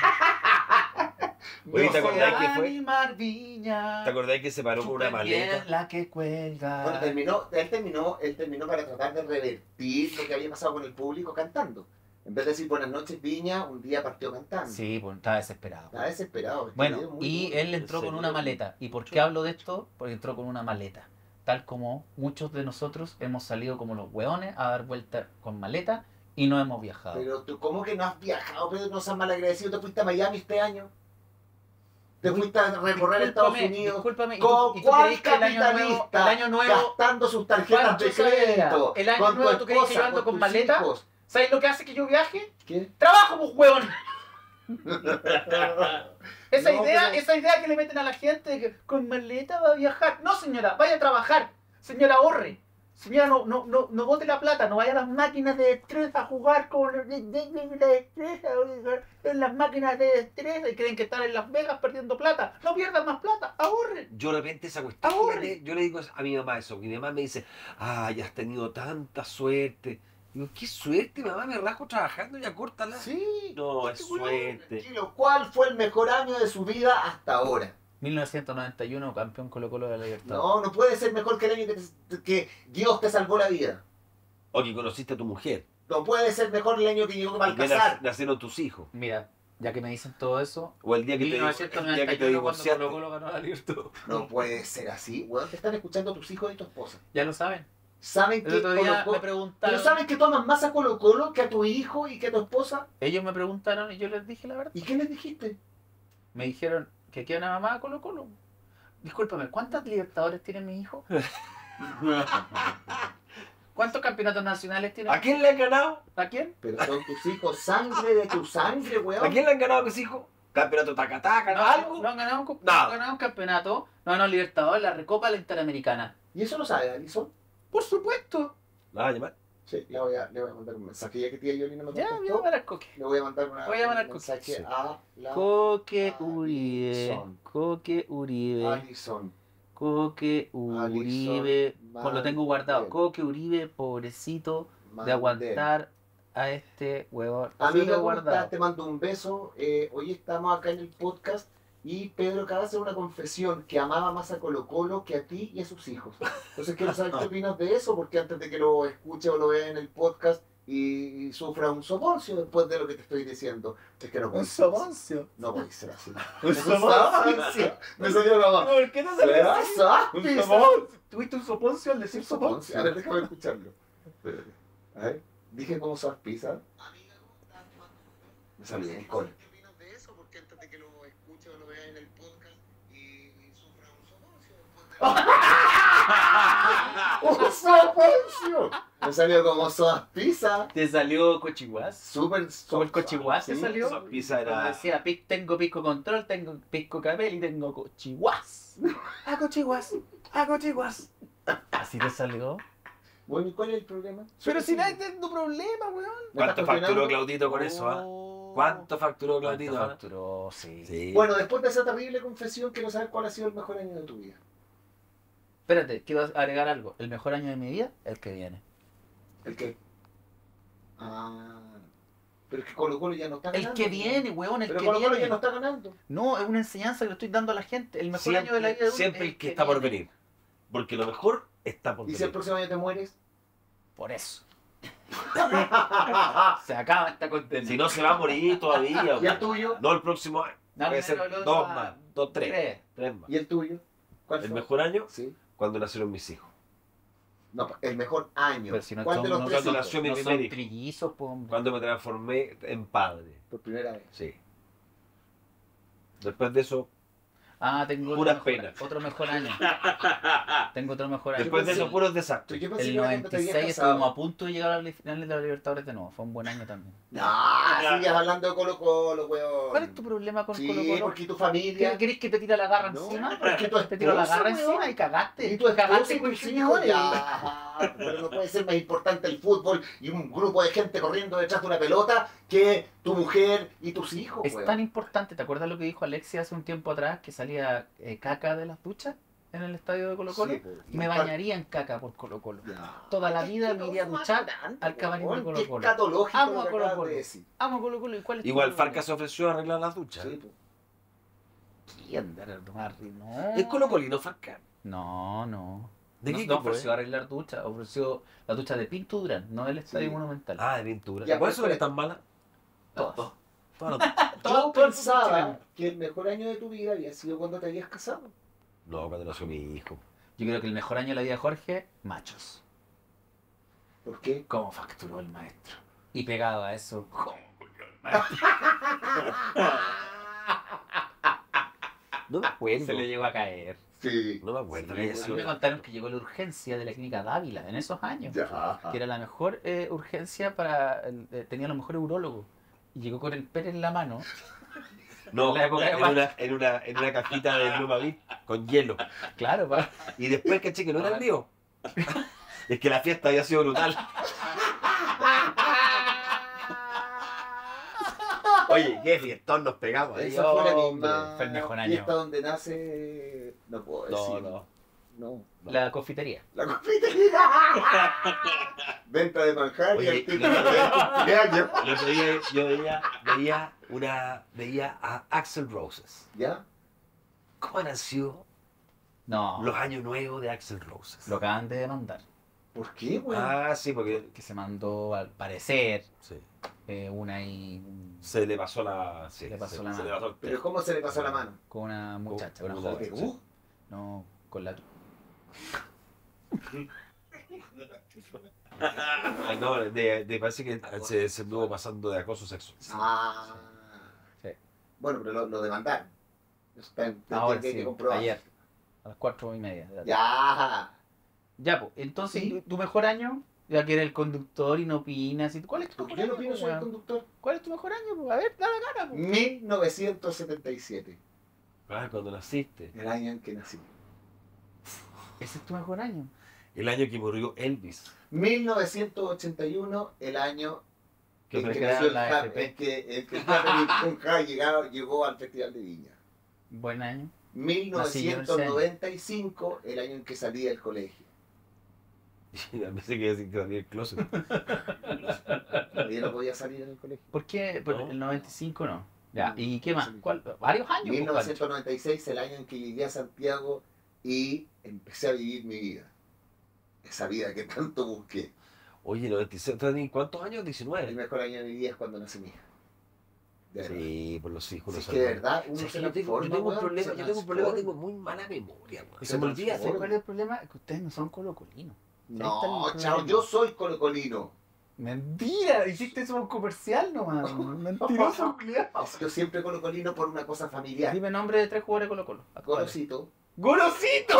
Oye, ¿te No acordás sé que fue? animar Viña. ¿Te acordás que se paró con una Chupen bien maleta? la que cuelga. Bueno, él terminó para tratar de revertir lo que había pasado con el público cantando. En vez de decir buenas noches Viña, un día partió cantando. Sí, pues estaba desesperado. Estaba desesperado. Este Bueno, video es muy y duro. él entró ¿En con serio? una maleta. ¿Y por qué hablo de esto? Porque entró con una maleta. Tal como muchos de nosotros hemos salido como los hueones a dar vuelta con maleta y no hemos viajado. Pero tú, ¿cómo que no has viajado? Pero no seas malagradecido. ¿Te fuiste a Miami este año? ¿Te fuiste a recorrer Estados Unidos? Discúlpame, ¿Con ¿y tú cuál crees que el año nuevo, capitalista gastando sus tarjetas Pancho de Saavedra, crédito? el año con tu nuevo, ¿tú crees que esposa, yo ando con tus maleta? hijos? ¿sabes lo que hace que yo viaje? ¿Qué? ¡Trabajo, pues, hueón! Esa No, idea, pero- esa idea que le meten a la gente de que con maleta va a viajar. No, señora, vaya a trabajar. Señora, ahorre. Señora, no bote la plata, no vaya a las máquinas de destreza a jugar con la destreza, en las máquinas de destreza y creen que están en Las Vegas perdiendo plata. No pierdan más plata, ahorren. Yo de repente esa cuestión, Ahorre. fíjate, yo le digo a mi mamá eso, mi mamá me dice, ay, has tenido tanta suerte. Digo, ¿qué suerte, mamá? Me rajo trabajando y acórtala. Sí. No, es suerte. Tranquilo, ¿cuál fue el mejor año de su vida hasta ahora? 1991, campeón Colo-Colo de la Libertad. No puede ser mejor que el año que Dios te salvó la vida. O que conociste a tu mujer. No puede ser mejor el año que llegó Y que Balcazar. nacieron tus hijos. Mira, ya que me dicen todo eso, O el día que te, el día que te 1991 cuando divorciaste. Colo-Colo ganó la Libertad. No puede ser así, weón. Te están escuchando tus hijos y tu esposa. Ya lo saben. Saben El que otro día Colo-Colo- me preguntaron. Pero saben que tú amas más a Colo Colo que a tu hijo y que a tu esposa. Ellos me preguntaron y yo les dije la verdad. ¿Y qué les dijiste? Me dijeron que quieren a mamá a Colo Colo. Discúlpame, ¿cuántas libertadores tiene mi hijo? ¿Cuántos campeonatos nacionales tiene? ¿A quién le han ganado? ¿A quién? Pero son tus hijos, sangre de tu sangre, ¿A weón. quién le han ganado a mis hijos? ¿Campeonato taca-taca? ¿Algo? No han ganado, no Nada. han ganado un campeonato, no han ganado Libertadores, la Recopa, la Interamericana. ¿Y eso lo sabe Alison? Por supuesto. ¿La vas a llamar? Sí, le voy a mandar un mensaje. Ya que tía Yoli me Ya, voy a contestó, llamar al Coque. le voy a mandar Voy a llamar al un Coque. mensaje Sí. a la Coque Uribe. Alison. Coque Uribe. Alison. Coque Uribe. Alison Pues lo tengo guardado. Mandel. Coque Uribe, pobrecito, de Mandel. aguantar a este huevón. Así lo Amiga, tengo ¿cómo guardado. estás? Te mando un beso. Hoy estamos acá en el podcast y Pedro acaba de hacer una confesión que amaba más a Colo Colo que a ti y a sus hijos. Entonces quiero saber qué opinas de eso, porque antes de que lo escuche o lo vea en el podcast y sufra un soponcio después de lo que te estoy diciendo, es que no puede ser así. soponcio. No puede ser así. Un soponcio. Me salió como... ¿Por qué no ¿Se le da soponcio? ¿Tuviste un soponcio al decir soponcio? A ver, déjame escucharlo. Espérate. A ver, dije como sos pizza. Me salió un col. ¿Qué opinas de eso? Porque antes de que lo escuche o lo vea en el podcast y sufra un soponcio después de... ¡Un soponcio! Me salió como sos pizza. ¿Te salió cochiguás? Súper... ¿Como el cochiguás te Sí. salió? Esa pizza Como era... decía, tengo pisco control, tengo pisco capel y tengo cochiguás. ¡A cochiguás! ¡A cochiguás! ¿Así te salió? Bueno, ¿y cuál es el problema? Pero si nadie tengo problema, weón. ¿Me ¿Cuánto estás facturó cuestionando? Claudito con eso? ¿Ah? Oh. ¿Cuánto facturó ¿Cuánto Claudito? ah? facturó? Sí. Sí. Bueno, después de esa terrible confesión, quiero saber cuál ha sido el mejor año de tu vida. Espérate, quiero agregar algo. El mejor año de mi vida, el que viene. ¿El qué? Ah... Pero es que Colo Colo ya no está El ganando. que viene, weón, el Pero que Colo Colo viene. ya no está ganando. No, es una enseñanza que le estoy dando a la gente. El mejor año de la vida de uno Siempre es el que está por viene. venir. Porque lo mejor está por ¿Y si el venir. próximo año te mueres? Por eso. Se acaba esta condena. Si no se va a morir todavía. ¿Y el tuyo? No el próximo año. No, Puede no, ser no, no, dos no, más. Dos, tres. Tres más. ¿Y el tuyo? ¿Cuál El fue? mejor año, Sí. cuando nacieron mis hijos. No, el mejor año. Pero si no ¿Cuál de los son- tres cuando hijos? nació mi No primer son hijo. trillizos, po, hombre. Cuando me transformé en padre. Por primera vez. Sí. Después de eso, Ah, tengo Puras otro mejor, penas. otro mejor año. Tengo otro mejor año. después de eso, pensé- puros desastres. Yo pensé El que era cuando te habías 96 casado. estuvimos a punto de llegar a la final de la Libertadores de nuevo. Fue un buen año también. No, sigues hablando de Colo Colo, weón. ¿Cuál es tu problema con Sí, Colo Colo? porque tu familia... ¿Querés que te tira la garra No, encima? pero es que tu Te tiro la esposa, garra weón. encima y cagaste. Y tu esposa Cagaste y con tus tus hijos, hijos. ya. Pero no puede ser más importante el fútbol y un grupo de gente corriendo detrás de una pelota que tu mujer y tus hijos, Es weón. tan importante. ¿Te acuerdas lo que dijo Alexia hace un tiempo atrás? Que salía caca de las duchas en el estadio de Colo Colo. Sí, pues, Me bañaría en caca por Colo Colo. Ya. Toda la Es vida que me no iría a fuma duchar tanto, al camarín de weón, Colo qué Colo. escatológico Amo lo a que Colo acabas Colo. de decir. Amo Colo Colo. ¿Y cuál es tu Igual problema? Farca se ofreció a arreglar las duchas. Sí, pues. ¿Quién dará el Marri? No. Es colocolino Farca. No, no. ¿De no, qué no equipo ofreció es? arreglar ducha, ofreció la ducha de Pinto Durán, no del Estadio Sí. Monumental. Ah, de pintura. Ya, ¿Por pues, eso eres tan mala? Todas. Todas las- Yo Todos pensaba funcionan. que el mejor año de tu vida había sido cuando te habías casado. No, cuando nació mi hijo. Yo creo que el mejor año de la vida de Jorge, machos. ¿Por qué? ¿Cómo facturó el maestro? Y pegado a eso, No me acuerdo. se le llegó a caer. Sí. No me acuerdo. Sí, que haya bueno. sido- Me contaron que llegó la urgencia de la clínica Dávila en esos años. Ya. Que era la mejor urgencia para... tenía los mejores urólogos. Y llegó con el pene en la mano. No, En la época de en una cajita de Plumavit con hielo. Claro, pa. Y después caché que no era el mío. Es que la fiesta había sido brutal. Oye, qué fiestón nos pegamos ahí. Esa fue la hombre. misma fue el mejor año. fiesta donde nace... No puedo No, decir. no. No. La confitería. La confitería. Venta de manjar y Oye, artículos de cumpleaños. El otro día yo veía a Axel Roses. ¿Ya? ¿Cómo han sido No, los años nuevos de Axel Roses? lo acaban de demandar. ¿Por qué, güey? Ah, sí, porque Que se mandó, al parecer, sí, una y... se le pasó la... Sí, Le pasó se- la se le mano. pasó el Pero ¿cómo se le pasó la mano? con una muchacha, una Con joven. una- ¿Perú? No, con la... Ay, no, parece que se anduvo pasando de acoso sexual. Ah. Sí. Bueno, pero lo demandaron. Está en- Ahora que hay que sí, comprobar. ayer, a las 4:30 de la tarde. Ya. Ya, pues, entonces, Sí. tu mejor año, ya que eres el conductor y no opinas, ¿cuál es tu ¿Por mejor qué no año? opino po, soy el weón? conductor? ¿Cuál es tu mejor año? Po? A ver, dale cara, po. 1977, Ah, cuando naciste. el año en que nací. Ese es tu mejor año. El año que murió Elvis. 1981, el año Que en que crearon nació el la Jap- FP. en que el Catherine Cunha llegó al Festival de Viña. Buen año. 1995, el año en que salí del colegio. Pensé que iba a decir que salía del closet. Todavía no podía salir en el colegio. ¿Por qué? Por No. el 95 no. Ya, No, ¿y qué más? sí. ¿Cuál? Varios años, po, Pancho. 1996, el año en que llegué a Santiago y empecé a vivir mi vida. Esa vida que tanto busqué. Oye, 96, ¿tenías cuántos años? El 19. mejor año de mi vida es cuando nací mi hija. De verdad. Sí, por los hijos. Si los es que de hermanos. verdad uno ¿Sabes se que yo tengo un transforma, problema, weón, yo tengo un problema, transforma. tengo muy mala memoria, weón. Se Se me olvida. transforma. ¿Cuál es el problema? Es que ustedes no son colocolinos. No, Ahí está el chao, problema. yo soy colocolino. Mentira, hiciste eso un comercial nomás. Mentiroso, culiao. Yo siempre colocolino por una cosa familiar. Dime nombre de 3 jugadores de Colo Colo. Gorosito. ¡Gorosito!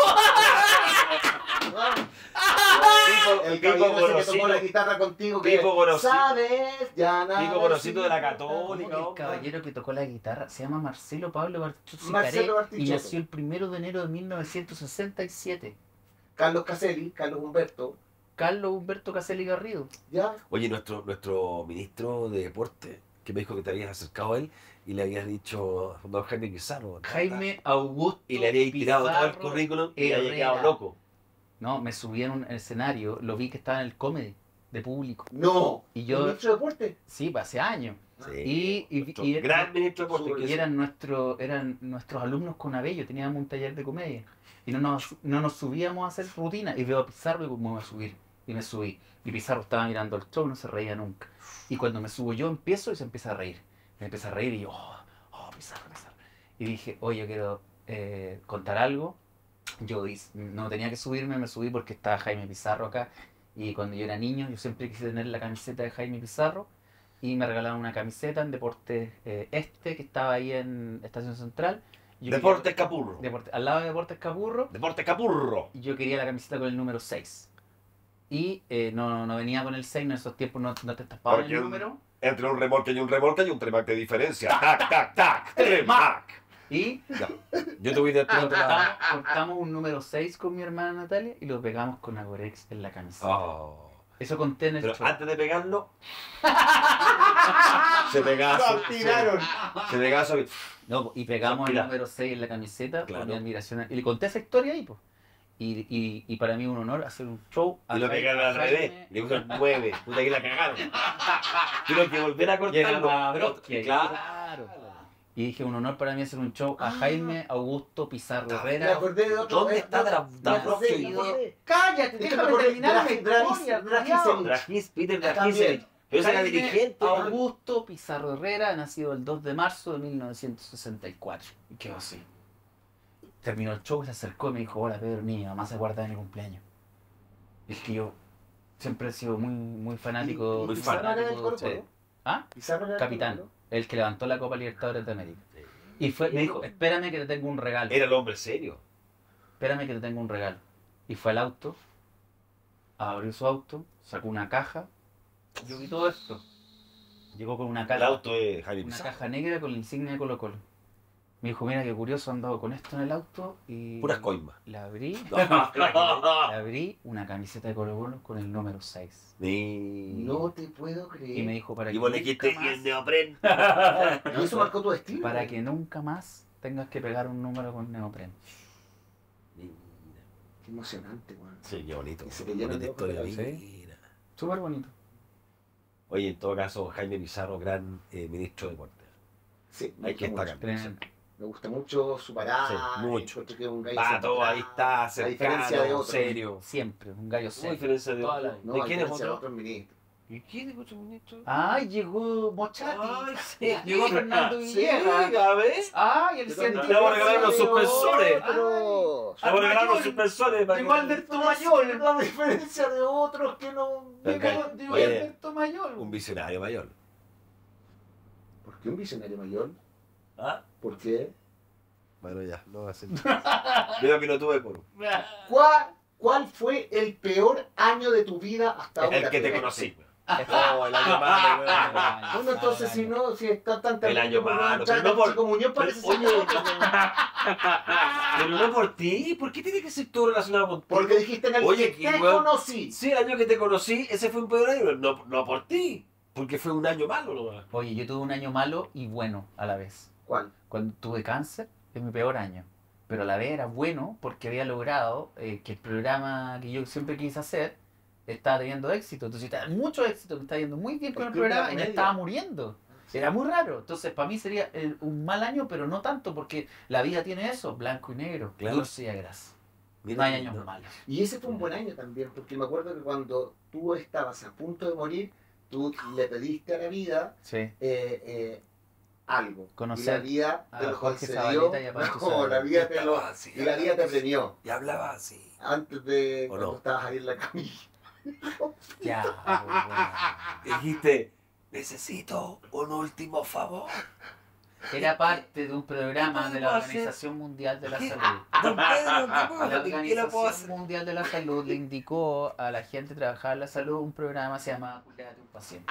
El Pipo caballero ese que Gorosito. tocó la guitarra contigo. Que Pipo Gorosito. sabes, ya nada. Pipo Gorosito de la sirve. Católica. El caballero que tocó la guitarra se llama Marcelo Pablo Bartichotto Marcelo y Bartichotto. nació el 1 de enero de 1967. Carlos Caselli, Carlos Humberto. Carlos Humberto Caselli Garrido. ¿Ya? Oye, nuestro ministro de Deporte, que me dijo que te habías acercado a él y le habías dicho, don Jaime Pizarro. Jaime Augusto Y le habías tirado todo el Pizarro currículum y había Herrera. quedado loco. No, me subí en un escenario, lo vi que estaba en el comedy de público. No. Y yo- ¿El ministro de Deporte? Sí, pues, hace años. Sí. Y- Gran ministro de Deporte. Y eran nuestros alumnos con Abello, teníamos un taller de comedia. Y no nos subíamos a hacer rutina. Y veo a Pizarro y me voy a subir. Y me subí. Y Pizarro estaba mirando el show, no se reía nunca. Y cuando me subo yo empiezo y se empieza a reír. Me empieza a reír y yo, Pizarro, Pizarro. Y dije, oye, yo quiero contar algo. No tenía que subirme, me subí porque estaba Jaime Pizarro acá. Y cuando yo era niño, yo siempre quise tener la camiseta de Jaime Pizarro. Y me regalaron una camiseta en Deportes que estaba ahí en Estación Central. Yo Deportes Capurro. al lado de Deportes Capurro. Deportes Capurro. Y yo quería la camiseta con el número 6. Y no venía con el 6, en esos tiempos no te tapaban Porque el el- número. Entre un remolque y un remolque hay un tremac de diferencia. Tac, tac, tac. Tremac. Y Ya. Yo te voy a cortamos un número 6 con mi hermana Natalia y lo pegamos con Agorex en la camiseta. Oh. Eso conté en el Pero show. antes de pegarlo, se pegaba se pegaba sobre- No, y pegamos el Mira. número 6 en la camiseta Claro. por mi admiración. Y le conté esa historia ahí, pues. Y para mí un honor hacer un show. Y lo pegaron al Jaime- revés. Le puse el 9. Puta que la cagaron. Tuve que volver a Y era cortarlo. Pavarotti, Claro. claro. Y dije, un honor para mí hacer un show a Jaime Augusto Pizarro Me Herrera. acordé de otro. ¿Dónde está me acordé, me acordé. ¡Cállate! Es que me Déjame acordé, terminar mi Draghi- historia, Draghi- culiao. Dragis, Peter También. Dragis. Pero ese era Jaime dirigente. Augusto Pizarro Herrera, nacido el 2 de marzo de 1964. Y quedó así. Terminó el show y se acercó y me dijo, hola Pedro, mi mamá se acuerda de mi cumpleaños. Y es que yo siempre he sido muy fanático. Muy Pizarro era del Colo sí. Colo. ¿Ah? Pizarro era del Capitán, Colo Colo. el que levantó la Copa Libertadores de América. Y me dijo, espérame que te tengo un regalo. Era el hombre serio. Espérame que te tengo un regalo. Y fue al auto, abrió su auto, sacó una caja. Yo vi todo esto. Llegó con una El caja, auto de Jaime una Pizarro. caja negra con la insignia de Colo Colo. Me dijo, mira qué curioso, he andado con esto en el auto y Puras coimas. la abrí, la abrí, una camiseta de Colo Colo con el número 6. No te puedo creer. Y me dijo, para Y que, vos le nunca dijiste, y más, el neopren. ¿Y eso marcó tu destino? para que nunca más tengas que pegar un número con neopren. Qué emocionante, weón. Sí, qué bonito. Y se le llenan Bonita los ojos de historia. la Mira. Súper bonito. Oye, en todo caso, Jaime Pizarro, gran ministro de Deportes. Sí, me Hay que gusta mucho. destacar. Tremendo. Me gusta mucho su parada. Sí, mucho. encuentro que es un gallo Pato, centrado. ahí está, A diferencia de cercano, otros. serio. Siempre, un gallo ¿Cómo serio. diferencia de Toda la otro? vida. No, ¿De a quién es diferencia de otro? otros ministros. ¿Y quién es otro ministro? Ay, llegó Mochati. Ay, sí. Llegó Fernando Sí, Villegas. a ver. Ay, el Yo científico. Le vamos a regalar los suspensores. Otros. Le vamos a regalar los Mayor. suspensores. para Llegó que- Alberto Mayor. A diferencia de otros que no. Llegó Oye, Alberto Mayor. Un visionario mayor. ¿Por qué un visionario mayor? ¿Ah? ¿Por qué? Bueno, ya, no va a ser. Mira que no tuve por. ¿cuál fue el peor año de tu vida hasta ahora? El que te Pedro? conocí. Oh, el año malo, weón. Bueno, entonces si no, si está tan El año malo, pero no por por... Chico Muñoz pero, parece ser oye, otro. pero no por ti. ¿Por qué tiene que ser todo relacionado con ti? Porque dijiste en el Oye, que te weón, conocí. Sí, el año que te conocí, ese fue un peor año. No, no por ti. Porque fue un año malo nomás. Oye, yo tuve un año malo y bueno a la vez. ¿Cuál? Cuando tuve cáncer, es mi peor año. Pero a la vez era bueno porque había logrado que el programa que yo siempre quise hacer estaba teniendo éxito. Entonces estaba mucho éxito, me estaba yendo muy bien con el Club de la programa y me Comedia. estaba muriendo. Era muy raro. Entonces para mí sería un mal año, pero no tanto porque la vida tiene eso, blanco y negro, Claro. dulce y agras. Mira, No hay años no. malos. Y ese fue un buen año también, porque me acuerdo que cuando tú estabas a punto de morir, tú le pediste a la vida Sí. algo. Conocer y la vida a te lo Jorge concedió. Zabaleta y a Pancho No, la Zabaleta. vida te lo, Estaba así, y la vida te premió. Y hablaba así. Antes de ¿O cuando no? estabas ahí en la camilla. Ya, Dijiste, necesito un último favor. era parte de un programa de la podemos hacer? Organización Mundial de la ¿Qué? Salud. Don Pedro, La ¿qué lo puedo Organización hacer? Mundial de la Salud le indicó a la gente que trabajaba en la salud un programa que se llama Cuídate un paciente.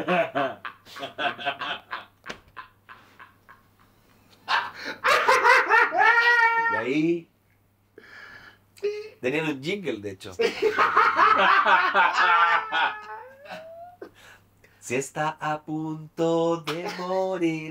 Y ahí tenían un jingle, de hecho. Si está a punto de morir,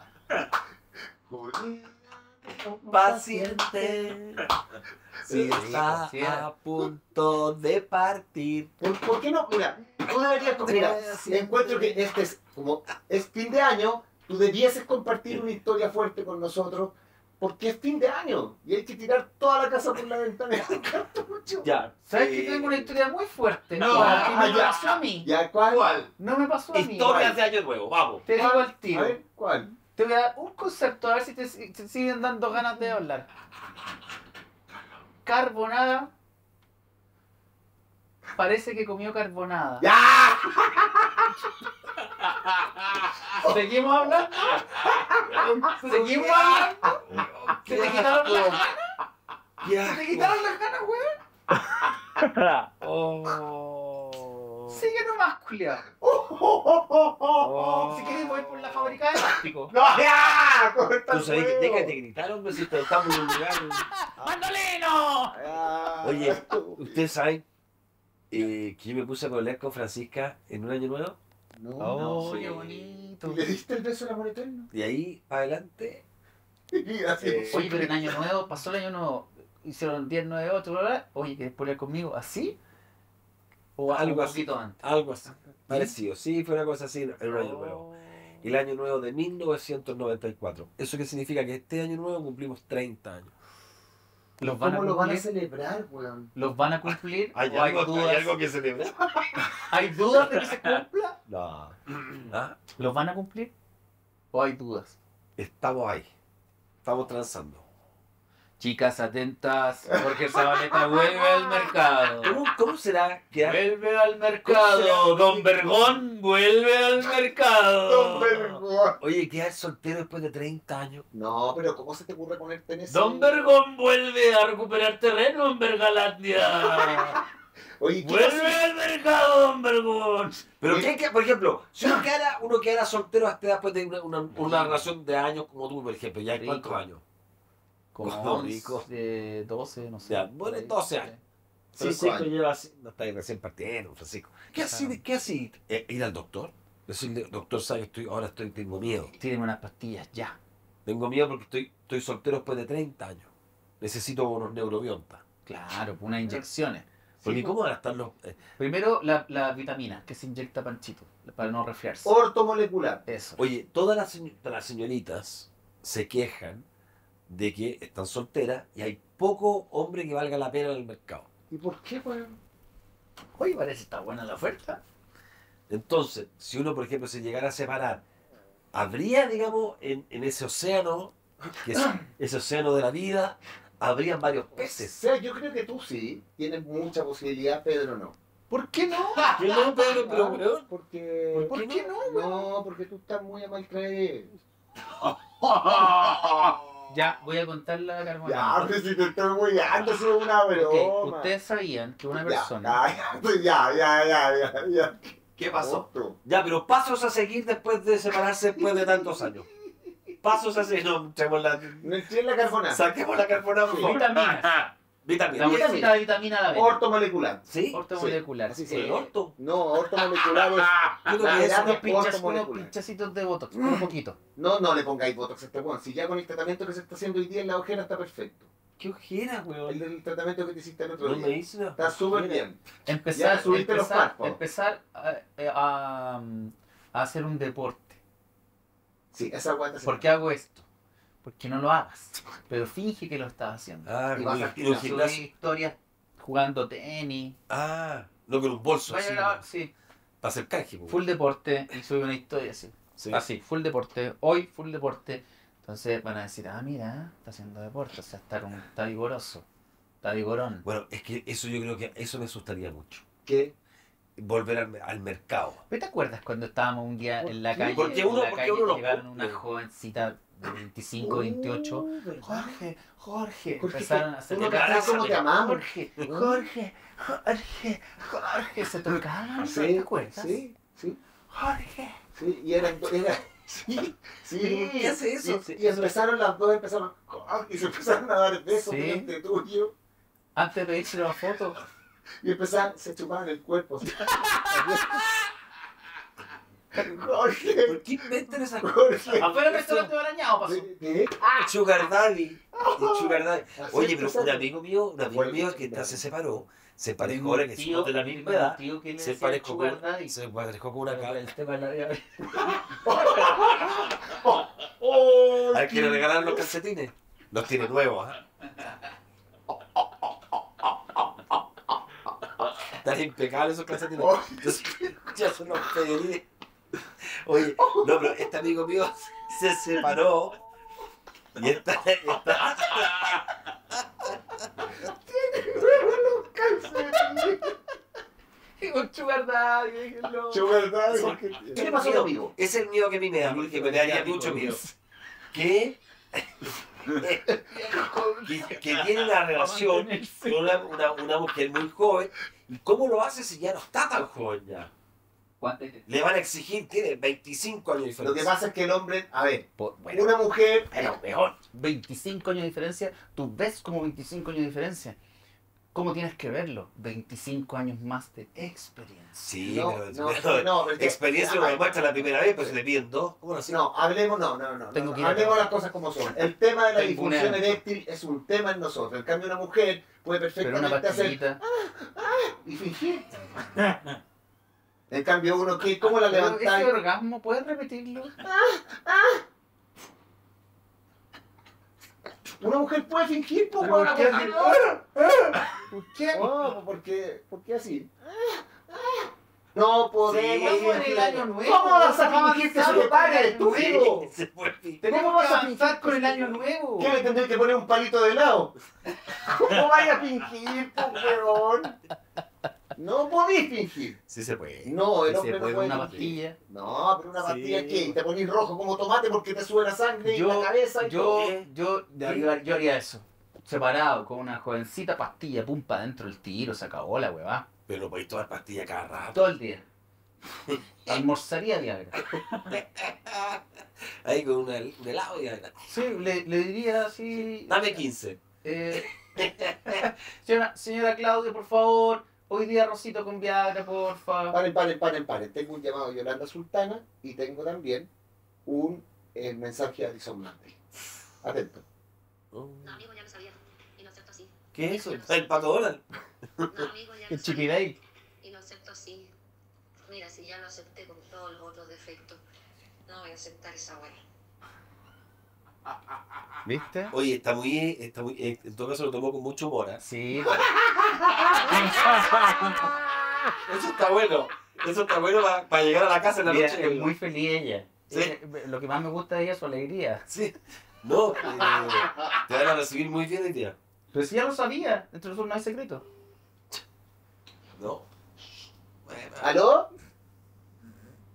paciente. Si está Sí, a punto de partir. ¿Por qué no? Mira, tú deberías, mira, encuentro que este es como, es fin de año, tú debieses compartir una historia fuerte con nosotros, porque es fin de año y hay que tirar toda la casa por la ventana. Ya. ¿Sabes que tengo una historia muy fuerte? No, que me ya. pasó a mí. ¿Ya cuál? No me pasó a mí. Historias de Año Nuevo, vamos. Te digo al A tiro. ver, ¿cuál? Te voy a dar un concepto, a ver si te siguen dando ganas de hablar. Carbonada. Parece que comió carbonada. ¡Ya! ¿Seguimos hablando? ¿Seguimos hablando? ¿Se te quitaron las ganas? ¿Se te quitaron las ganas, weón? Oh. Sigue nomás, culiao. Si querés voy por la fábrica de plástico. ¡No, ya! ¡Corta Tú el sabes que juego! deja de gritar, hombre, si estamos en un lugar. ¡Mandolino! Ah. Oye, ¿ustedes saben que yo me puse a colar con Francisca en un año nuevo? No, Oh, sí. qué bonito. ¿Y le diste el beso al amor eterno? Y ahí para adelante. Y así, Oye, pero en Año Nuevo, pasó el Año Nuevo, hicieron 10, 9, 8, bla, bla, bla. Oye, ¿querés pelear conmigo así? ¿O Algo un así. poquito antes? Algo así. Parecido. Sí, fue una cosa así en un año nuevo. El año nuevo de 1994. ¿Eso qué significa? Que este año nuevo cumplimos 30 años. ¿Los van a ¿Cómo lo van a cumplir? celebrar, weón? ¿Los van a cumplir? ¿O hay dudas? que celebrar? ¿Hay dudas de que se cumpla? No. ¿Ah? ¿Los van a cumplir? ¿O hay dudas? Estamos ahí. Estamos transando. Chicas atentas, Jorge Zabaleta vuelve al mercado. ¿Cómo será que Vuelve al mercado, Don Vergón, vuelve al mercado. Don Vergón. Oye, quedar soltero después de 30 años? No, pero ¿cómo se te ocurre ponerte en ese? Don Vergón vuelve a recuperar terreno en Vergalandia. Oye, ¿qué Vuelve pasa? al mercado, Don Vergón. Pero qué, por ejemplo, si uno quedara soltero hasta después de una relación de años como tú, por ejemplo, ¿ya hay Rico. cuántos años? Como Oh, rico. 11, 12, no sé. Ya, bueno, 12 años. Cinco Francisco años. lleva así, no está ahí recién partiendo, Francisco. ¿Qué así? ¿Ir al doctor? Decirle, doctor, ¿sabes? Tengo miedo. Tírenme unas pastillas, ya. Tengo miedo porque estoy soltero después de 30 años. Necesito unos neurobiontas. Claro, pues unas inyecciones. Porque Sí, ¿cómo van a estar los...? Primero, la vitamina que se inyecta Panchito, para no resfriarse. Ortomolecular. Eso. Oye, todas las señoritas se quejan de que están solteras y hay poco hombre que valga la pena en el mercado. ¿Y por qué, weón? Oye, parece que está buena la oferta. Entonces, si uno, por ejemplo, se llegara a separar, habría, digamos, en ese océano, que es ese océano de la vida, habrían varios O peces. sea, yo creo que tú sí tienes mucha posibilidad, Pedro no. ¿Por qué no? ¿Qué no, Pedro? Pero, Ah, weón, porque... ¿Por qué no, güey? No, porque tú estás muy a mal creer. Ya, voy a contar la Ya, carbonara. pero si te estoy hueando, eso es una Ok, broma. ustedes sabían que una Ya, persona... ya. ¿Qué pasó? Otro. Ya, pero pasos a seguir después de separarse después de tantos años. Pasos a seguir. No, echemos la... No entiendes la carbonara. Saquemos la carbonara, por favor. Vitaminas. La Vitamina. bolsita de vitamina a la vez. Ortomolecular. ¿Sí? Ortomolecular. Así ¿El se orto? No, ortomolecular es. Yo creo que eso Grano Unos ortomolecular. pinchacitos de botox, un poquito. No le pongáis botox a este weón. Si ya con el tratamiento que se está haciendo hoy día en la ojera está perfecto. ¿Qué ojera, El weón? del tratamiento que te hiciste el otro No me día. hice una... Está súper bien. Empezar, Ya, subiste los párpados. empezar a hacer un deporte. Sí, esa aguanta. ¿Por qué hago esto? Porque no lo hagas, pero finge que lo estás haciendo. Ah, Y como vas ir a a un Subí gimnasio. historias jugando tenis. Ah, no con un bolso Vaya a así. grabar, sí, Para hacer canje, po. full deporte y subí una historia así. Sí. Así, full deporte. Hoy full deporte. Entonces van a decir, ah, mira, está haciendo deporte, o sea, está vigoroso, está vigorón. Bueno, es que eso yo creo que eso me asustaría mucho. ¿Qué? Volver al mercado. ¿Te acuerdas cuando estábamos un día en la qué? calle? Porque en uno- la porque calle uno no llegaron una cumple. jovencita de 25, 28. Jorge, Jorge, empezaron a hacer ¿tú no cachás cómo te amamos? Jorge, se tocaban, Sí, ¿te acuerdas? sí. Jorge. Sí, y sí, ¿Qué hace eso? Y empezaron las dos, y se empezaron a dar besos Sí. delante tuyo, Antes de pedirse la foto. y se chupaban el cuerpo. Así. Jorge, ¿Por qué inventan esas cosas? Jorge. Afuera del restaurante Barañado pasó. ¿Qué? Sugar Daddy. Sugar Daddy. Así Oye, pero empezaron. un amigo mío que se separó, se parejó, ahora que somos de la misma edad, Tío que le se decía parejó Sugar con, Daddy. se parejó con una Pero cabra. el tema de la vida. Oh, Hay que regalar los calcetines. Los tiene nuevos, ¿ah? Están impecables esos calcetines. Oh. Ya son los pedirí. Oye, no, pero este amigo mío se separó y está Un Sugar Daddy, déjenlo. Sugar Daddy, Sí. Jorge. ¿Qué ¿Qué le pasó a tu amigo? Es el miedo que a mí me da, porque me daría mucho miedo. Que tiene una relación con una mujer muy joven. ¿Y cómo lo hace si ya no está tan joven ya? Le van a exigir, tiene 25 años de Lo que diferencia. pasa es que el hombre, a ver, Bueno, una mujer, pero peor. 25 años de diferencia, tú ves como 25 años de diferencia. ¿Cómo tienes que verlo? 25 años más de experiencia. Sí, No, pero, no, pero no, pero- experiencia no Ay, me muestra la primera vez, pero se le piden dos. ¿Cómo así? no, hablemos, no, Tengo que ir a hablemos trabajar. las cosas como son. El tema de la Tengo un disfunción evento. eréctil es un tema en nosotros. En cambio, una mujer puede Pero una perfectamente hacer pastillita. y fingir. En cambio, uno, ¿cómo la Pero levantáis? ese orgasmo, ¿puedes repetirlo? Una mujer puede fingir, po, Pero weón, ¿por qué porque- ¿Por qué? Oh, porque así. No podemos. Sí, en el año nuevo. ¿Cómo vas a Vamos fingir que avanzar se le paga con el el año nuevo. estúpido? Se fue el Tenemos ¿Cómo que vas a avanzar fingir con que el se- año nuevo. ¿Qué le tendré que poner un palito de helado? ¿Cómo vaya a fingir, po, weón? No podís fingir. Sí se puede. No, el Se hombre no puede puede una fingir. pastilla. No, pero una Sí. pastilla ¿qué? Te ponís rojo como tomate porque te sube la sangre y Yo- la cabeza y todo. Yo haría eso. Separado, con una jovencita pastilla, pum, para adentro del tiro, se acabó la huevá. Pero no podéis tomar pastillas cada rato. Todo el día. Almorzaría Viagra. Ahí con un helado y Sí, le diría así. dame 15. eh, señora Claudia, por favor, hoy día arrocito con Viagra, porfa. Paren. Tengo un llamado de Yolanda Sultana y tengo también un mensaje de Alison Mandel. Atento. Oh. No, amigo, ya lo sabía. Y lo acepto así. ¿Qué es eso? ¿El Pato Donald? No, amigo, ya lo El sabía. Chipidale. Y lo acepto así. Mira, si ya lo acepté con todos los otros defectos, no voy a aceptar esa wea. ¿Viste? Oye, está muy, en todo caso lo tomó con mucho humor, ¿eh? Sí. Eso está bueno. Eso está bueno para llegar a la casa en la Mira, noche. es muy feliz ella. Sí. Lo que más me gusta de ella es su alegría. Sí. No, te van a recibir muy bien hoy día. Pero si ya lo sabía, entre nosotros no hay secreto. No. Bueno. ¿Aló?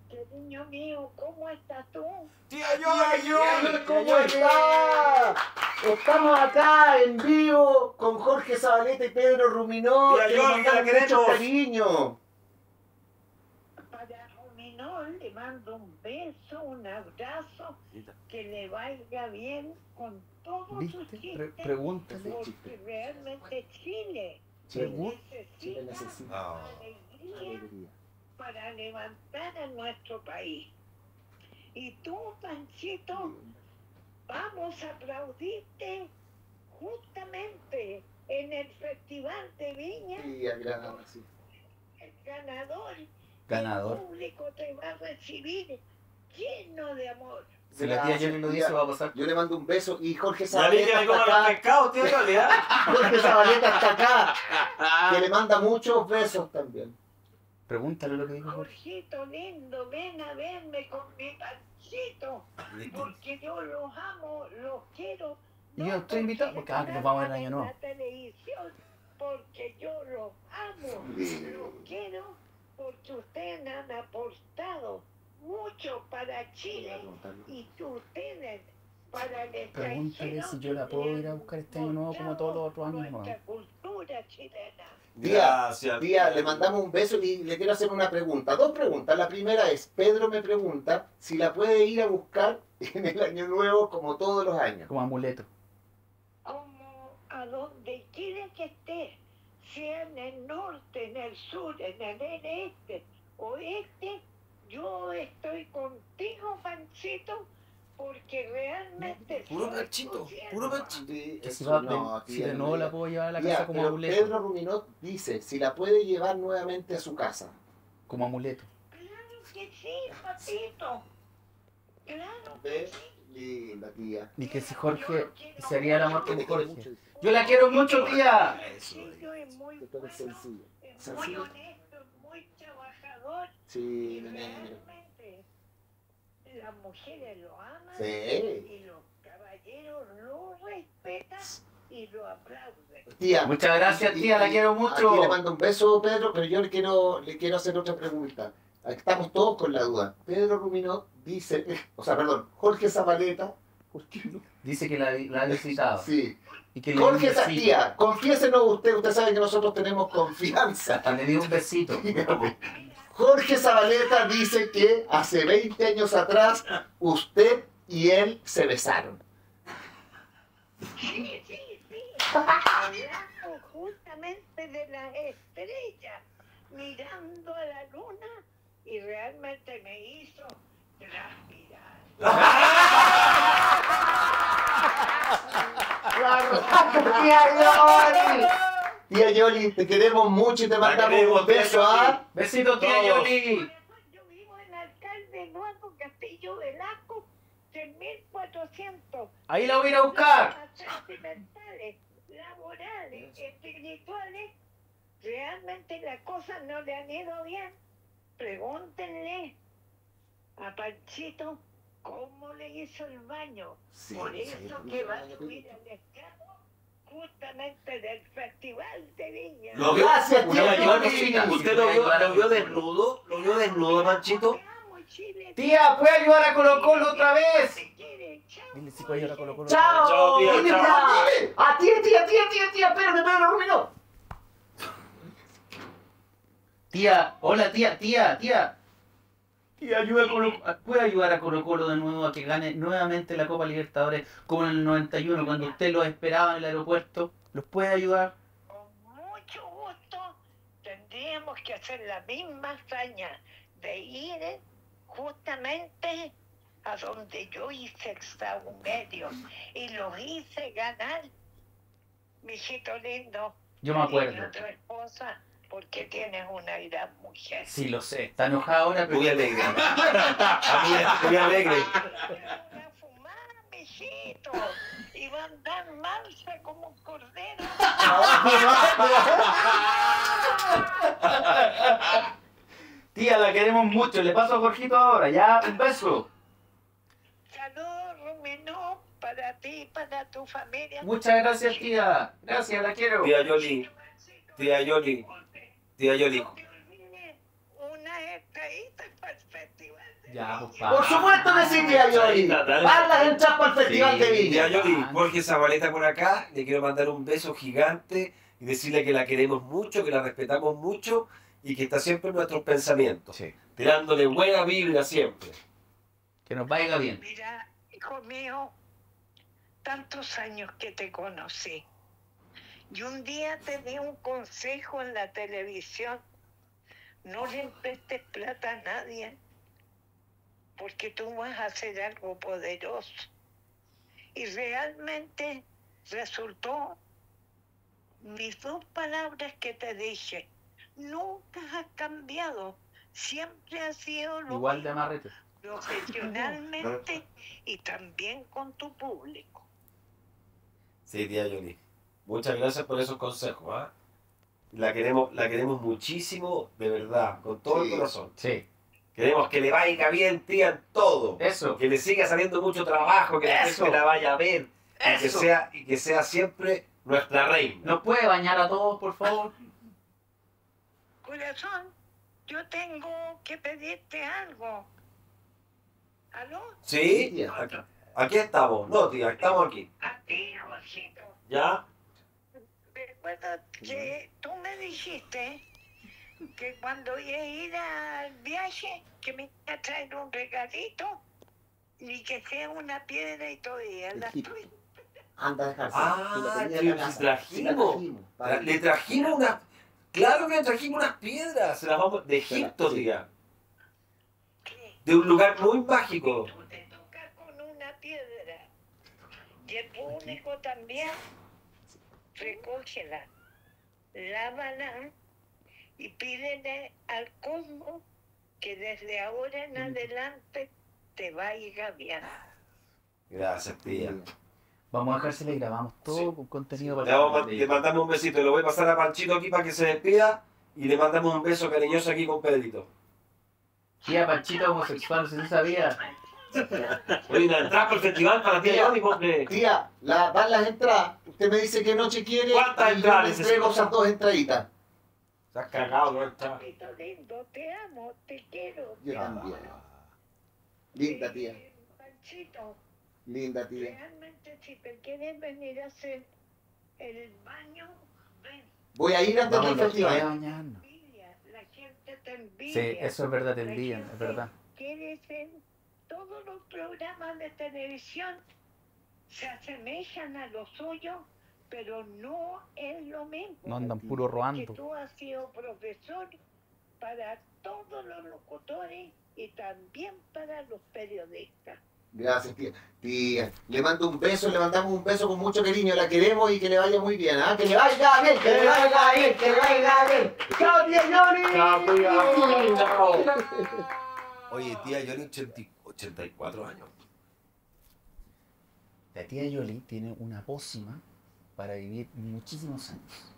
Niño mío, ¿cómo estás tú? ¡Tía ¡Ay, ¿cómo está? Estamos acá en vivo con Jorge Zabaleta y Pedro Ruminó. Tía Que Yoli, le mandan la mucho queremos. cariño. Para Ruminó le mando un beso, un abrazo, que le vaya bien con todos sus ¿Viste? chistes, Pregúntale. porque realmente Chile Chile necesita alegría para levantar a nuestro país. Y tú, Panchito, vamos a aplaudirte justamente en el Festival de Viña. Tía, gracias. El ganador. Ganador. El público te va a recibir lleno de amor. Si la tía Yoli lo dice, va a pasar. Yo le mando un beso y Jorge Ya vi que Zabaleta me coman está los acá. pescados, tía Yoli, ¿eh? Jorge Zabaleta está acá. Que le manda muchos besos también. Pregúntale lo que dijo Jorge. Jorgito lindo, ven a verme con mi Panchito, porque yo los amo, los quiero. Y yo estoy invitado, porque que nos vamos a ver el año nuevo. En la televisión, porque yo los amo, los quiero, porque ustedes han aportado mucho para Chile y ustedes para el extranjero. Pregúntale si yo la puedo ir a buscar este año nuevo como todos los otros años nuevos. Nuestra cultura chilena. Gracias. Tía, le mandamos un beso y le quiero hacer una pregunta. Dos preguntas. La primera es, Pedro me pregunta si la puede ir a buscar en el año nuevo como todos los años. Como amuleto. Como a donde quiera que esté, sea en el norte, en el sur, en el este, oeste, yo estoy contigo, Panchito, porque realmente... Puro soy Panchito, tu sierva. puro Panchito. Sí, Que si, eso va, no, si tía, de no nuevo me la diga. puedo llevar a la Tía, casa como pero amuleto. Pedro Ruminot dice si la puede llevar nuevamente a su casa. Como amuleto. Claro que sí, papito. Claro que ¿Ves? sí. Linda tía. Y que si Jorge se haría el amor con Jorge. Yo la quiero mucho, tía. Sencillo y muy Que tú eres bueno, sencilla. es muy Sencilla. honesto, muy trabajador. Sí, Y nene. realmente las mujeres lo aman Sí. y los caballeros lo respetan y lo aplauden. Tía. Muchas gracias, tía, la quiero mucho. Aquí le mando un beso, Pedro, pero yo le quiero hacer otra pregunta. Estamos todos con la duda. Pedro Ruminot dice, Jorge Zabaleta. ¿Por qué no? Dice que la ha visitado. Sí. Y que le dio un Jorge besito. Tía, confiésenos usted sabe que nosotros tenemos confianza. Hasta le dio un besito. Dígame. Jorge Zabaleta dice que hace 20 años atrás usted y él se besaron. Sí, sí, sí. Hablamos justamente de las estrellas, mirando a la luna y realmente me hizo transpirar. ¡Tía Yoli! Tía Yoli, te queremos mucho y te mandamos queremos, un beso, tía ¿ah? Besito, tía Todos. Yoli. Yo vivo en Alcalde Eduardo Castillo Velasco, 3400. Ahí la voy a ir a buscar. Sentimentales, laborales, espirituales, realmente las cosas no le han ido bien. Pregúntenle a Panchito cómo le hizo el baño. Sí, Por sí, eso sí, que va a sí. subir al estrado justamente del Festival de Viña. ¿Lo vio? Gracias, tía Tía Yoli. Yoli, ¿usted lo vio desnudo? ¿Lo vio desnudo, Panchito? Te amo, Chile. Tía, ¿puede ayudar a Colo Colo otra vez? Te quiere. Chao. Dile si puede ayudar a Colo Colo. ¡Chao! Chao, tía, Dile, chao. tía, dile. ¡A tía, espérame, Pedro Ruminot! Tía, hola tía. Tía, ayuda a ¿puede ayudar a Colo Colo de nuevo a que gane nuevamente la Copa Libertadores como en el 91 cuando usted los esperaba en el aeropuerto? ¿Los puede ayudar? Con mucho gusto tendríamos que hacer la misma hazaña de ir justamente a donde yo hice extraordinarios y los hice ganar, mijito lindo. Yo me acuerdo. Y a tu esposa, porque tienes una gran mujer. Sí, lo sé. Está enojada ahora, pero... Muy alegre. Muy alegre. Una fumada, mijito, y va a andar marcha como un cordero. Tía, la queremos mucho. Le paso a Jorgito ahora. Ya, un beso. Saludos, Ruminó, para ti y para tu familia. Muchas gracias, tía. Gracias, la quiero. Tía Yoli, tía Yoli, tía Yoli. No te olvides una estrellita para el festival. Ya, pues, Por supuesto que sí, tía Yoli. Van las entradas para el Festival de Tía Viña. Yoli, Jorge Zabaleta por acá, le quiero mandar un beso gigante y decirle que la queremos mucho, que la respetamos mucho y que está siempre en nuestros pensamientos, Sí. tirándole buena vibra siempre. Que nos vaya bien. Mira, hijo mío, tantos años que te conocí. Y un día te di un consejo en la televisión. No le prestes plata a nadie, porque tú vas a hacer algo poderoso. Y realmente resultó mis 2 palabras que te dije. Nunca has cambiado. Siempre has sido lo Igual de mismo, amarrete. profesionalmente y también con tu público. Sí, tía Yoli. Muchas gracias por esos consejos, ¿ah? La queremos muchísimo, de verdad, con todo el Sí. corazón. Sí. Queremos que le vaya bien, tía, en todo. Eso. Que le siga saliendo mucho trabajo, que la Eso. gente la vaya a ver. Eso. Y que sea siempre nuestra reina. ¿Nos puede bañar a todos, por favor? Corazón, yo tengo que pedirte algo. ¿Aló? ¿Sí? Tía. Aquí estamos. No, tía, estamos aquí. A ti, Jorgito. ¿Ya? Recuerda que tú me dijiste que cuando iba a ir al viaje, que me iba a traer un regalito y que sea una piedra y todavía la estoy. Anda a dejarse. Ah, Y la tenía en tío, la casa. si trajimos. Sí, la trajimos. Le trajimos unas... Claro que le trajimos unas piedras. Se las vamos... De Egipto, Sí. tía. ¿Qué? De un lugar muy mágico. Tú te tocas con una piedra y el público también. Recógela, lávala y pídele al cosmos que desde ahora en adelante te vaya bien. Gracias, tía. Vamos a dejársela y grabamos todo Sí. con contenido Le, para vamos a- le mandamos un besito. Le voy a pasar a Panchito aquí para que se despida. Y le mandamos un beso cariñoso aquí con Pedrito. Tía Panchito homosexual, si no sabía. Oye, una entrada por el festival para la tía Yoli, hombre. Tía, van las entradas. Usted me dice qué noche quiere. ¿Cuántas y yo entradas le necesita? entrego esas 2 entraditas. Se has cagado, no está. Papito lindo, te amo, te quiero. Yo también. Linda tía. Panchito, Linda tía. realmente si te quieres venir a hacer el baño, ven. Voy a ir antes Vamos del los tres a festival. bañarnos. Envidia, la gente te envidia. Sí, eso es verdad, te La envían, es gente verdad. quiere ser todos los programas de televisión se asemejan a lo suyo, pero no es lo mismo. No andan puro Que robando. tú has sido profesor para todos los locutores y también para los periodistas. Gracias, tía. Tía, le mando un beso, le mandamos un beso con mucho cariño. La queremos y que le vaya muy bien. ¿Ah? Que le vaya bien, que le vaya bien, que le vaya bien. ¡Chao, tía Yoli! Chao. Oye, tía Yoli, 84 años. La tía Yoli tiene una pócima para vivir muchísimos años.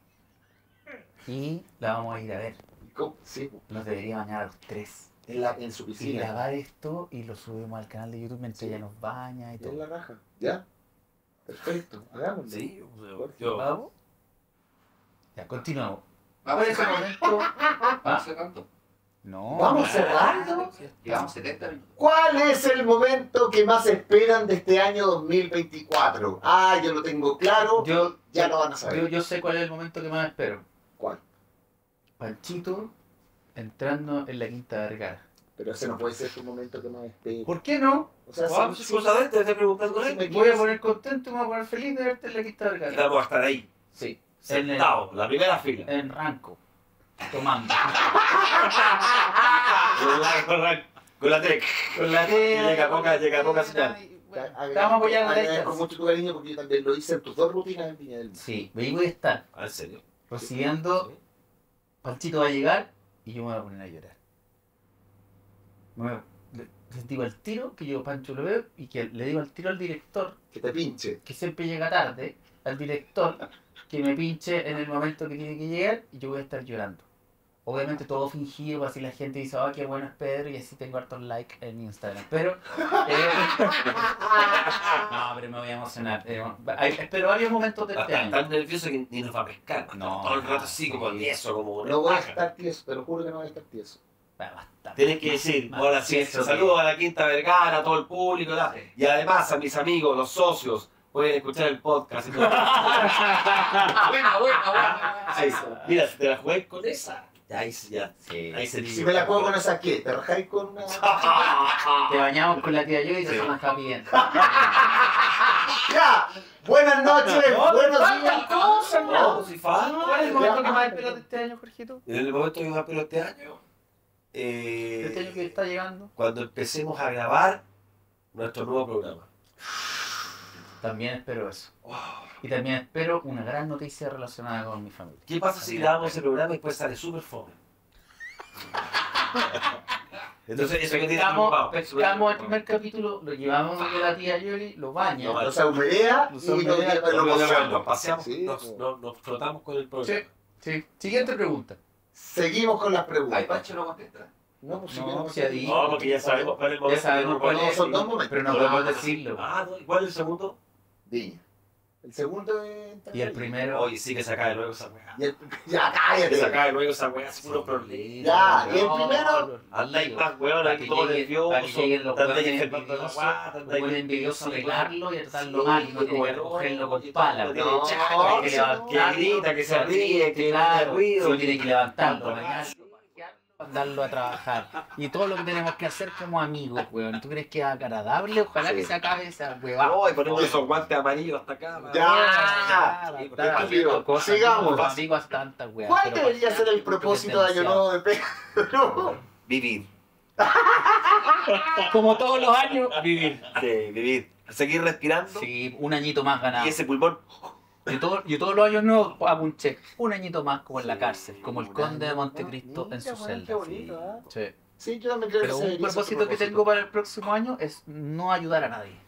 Y la vamos a ir a ver. ¿Cómo? Sí, Nos debería bañar a los 3. en su Y piscina. grabar esto y lo subimos al canal de YouTube mientras Sí. ella nos baña y En todo. la raja. ¿Ya? Perfecto. Hagámoslo. Sí, ¿Vamos? yo. Ya, continuamos. Vamos Por ese momento. ¿Ah? cerrando. No. ¿Vamos cerrando? Llevamos 70 minutos. ¿Cuál es el momento que más esperan de este año 2024? Ah, yo lo tengo claro. Yo, Ya lo van a saber. yo sé cuál es el momento que más espero. ¿Cuál? Panchito entrando en la Quinta Vergara. Pero ese no puede ser tu momento que más espero. ¿Por qué no? O sea, Ah, si- pues, cosa de él, te estoy preguntando si él. me Me voy a poner contento y me voy a poner feliz de verte en la Quinta Y Vergara. vamos a estar ahí, Sí. sentados, la primera fila. En Ranco. Tomando. Con la tech. Con la Llega poca señal. Te vamos a apoyar en la agradezco distancia. mucho tu cariño porque yo también lo hice en tus 2 rutinas en Viña del Mar. Sí, ahí voy a estar Ah, ¿en serio? recibiendo. Panchito va a llegar y yo me voy a poner a llorar. Les digo al tiro que yo Pancho lo veo y que le digo al tiro al director, Que te pinche. que siempre llega tarde, al director, que me pinche en el momento que tiene que llegar y yo voy a estar llorando. Obviamente todo fingido, así la gente dice, oh, qué bueno es Pedro, y así tengo hartos likes en Instagram. Pero, no, pero me voy a emocionar. Espero varios momentos de este Está año. tan nervioso que ni nos va a pescar. No. Todo el rato así, como tieso, como una No voy a paja. estar tieso, te lo juro que no voy a estar tieso. Basta. Tienes que decir, Más hola, sí, eso saludos a la Quinta Vergara, a todo el público, y además a mis amigos, los socios, pueden escuchar el podcast. Buena. Ahí, mira, si te la juegas con esa, ahí ya. Sí. Ahí se Si me la juego con esa, ¿qué? ¿Te rajáis con una...? Te bañamos con la tía Joy y te hacemos happy end. ¡Ya! Buenas noches, buenos días. No, si falta. ¿Cuál es el momento que más esperas de este año, Jorgito? En el momento que más espero este año, ¿De este año que está llegando? cuando empecemos a grabar nuestro nuevo programa. También espero eso. Y también espero una gran noticia relacionada con mi familia. ¿Qué pasa si grabamos el programa y después sale súper fome? Entonces, eso que tiene Pescamos el primer capítulo, lo llevamos de la tía Yoli, lo baña. Nos saumea y nos paseamos, Sí. nos frotamos con el programa. Sí. Siguiente pregunta. Seguimos con las preguntas. Pancho no contesta. No, pues si No, no, si ha dicho. No, porque ya sabemos cuál es el momento. Ya sabemos cuál es. Son dos momentos. Pero no podemos decirlo. Ah, ¿cuál es el segundo? Viña. El segundo es... Y el primero. Oye, sí que se acabe luego esa weá. Y el... Ya, Que cállate. se acabe luego esa weá, es puro problema. Ya, y el primero... Andáis más weón, ahí todo nervioso. Para que lleguen los andáis hueones enfermando la envidiosos, guata, los andáis- hueones envidiosos arreglarlo y tratarlo Sí, mal, y no tiene que bueno, cogerlo con oye, pala. no, weón. no, Hay que sí, levantarlo, que grita, que se ríe, que no hace claro, ruido. sí, tiene que levantarlo, bañarlo, mandarlo a trabajar. Y todo lo que tenemos que hacer como amigos, weón. ¿Tú crees que es agradable? Ojalá que se acabe esa huevada. No, y ponemos esos guantes amarillos hasta acá. Ya. Sí, Está porque haciendo cosas, sigamos. los amigos hasta tantas weas. ¿Cuál pero debería ser el propósito de Año Nuevo de Pedro? Vivir. Como todos los años, vivir. Sí, vivir. Seguir respirando. Sí, un añito más ganado. Y ese pulmón. Yo todos los años nuevos hago un check. Un añito más como en la cárcel, como el conde de Montecristo en su celda. Qué bonito, ¿eh? Sí. Sí, yo también creo Pero que un ese debería ser propósito tu que tengo para el próximo año es no ayudar a nadie.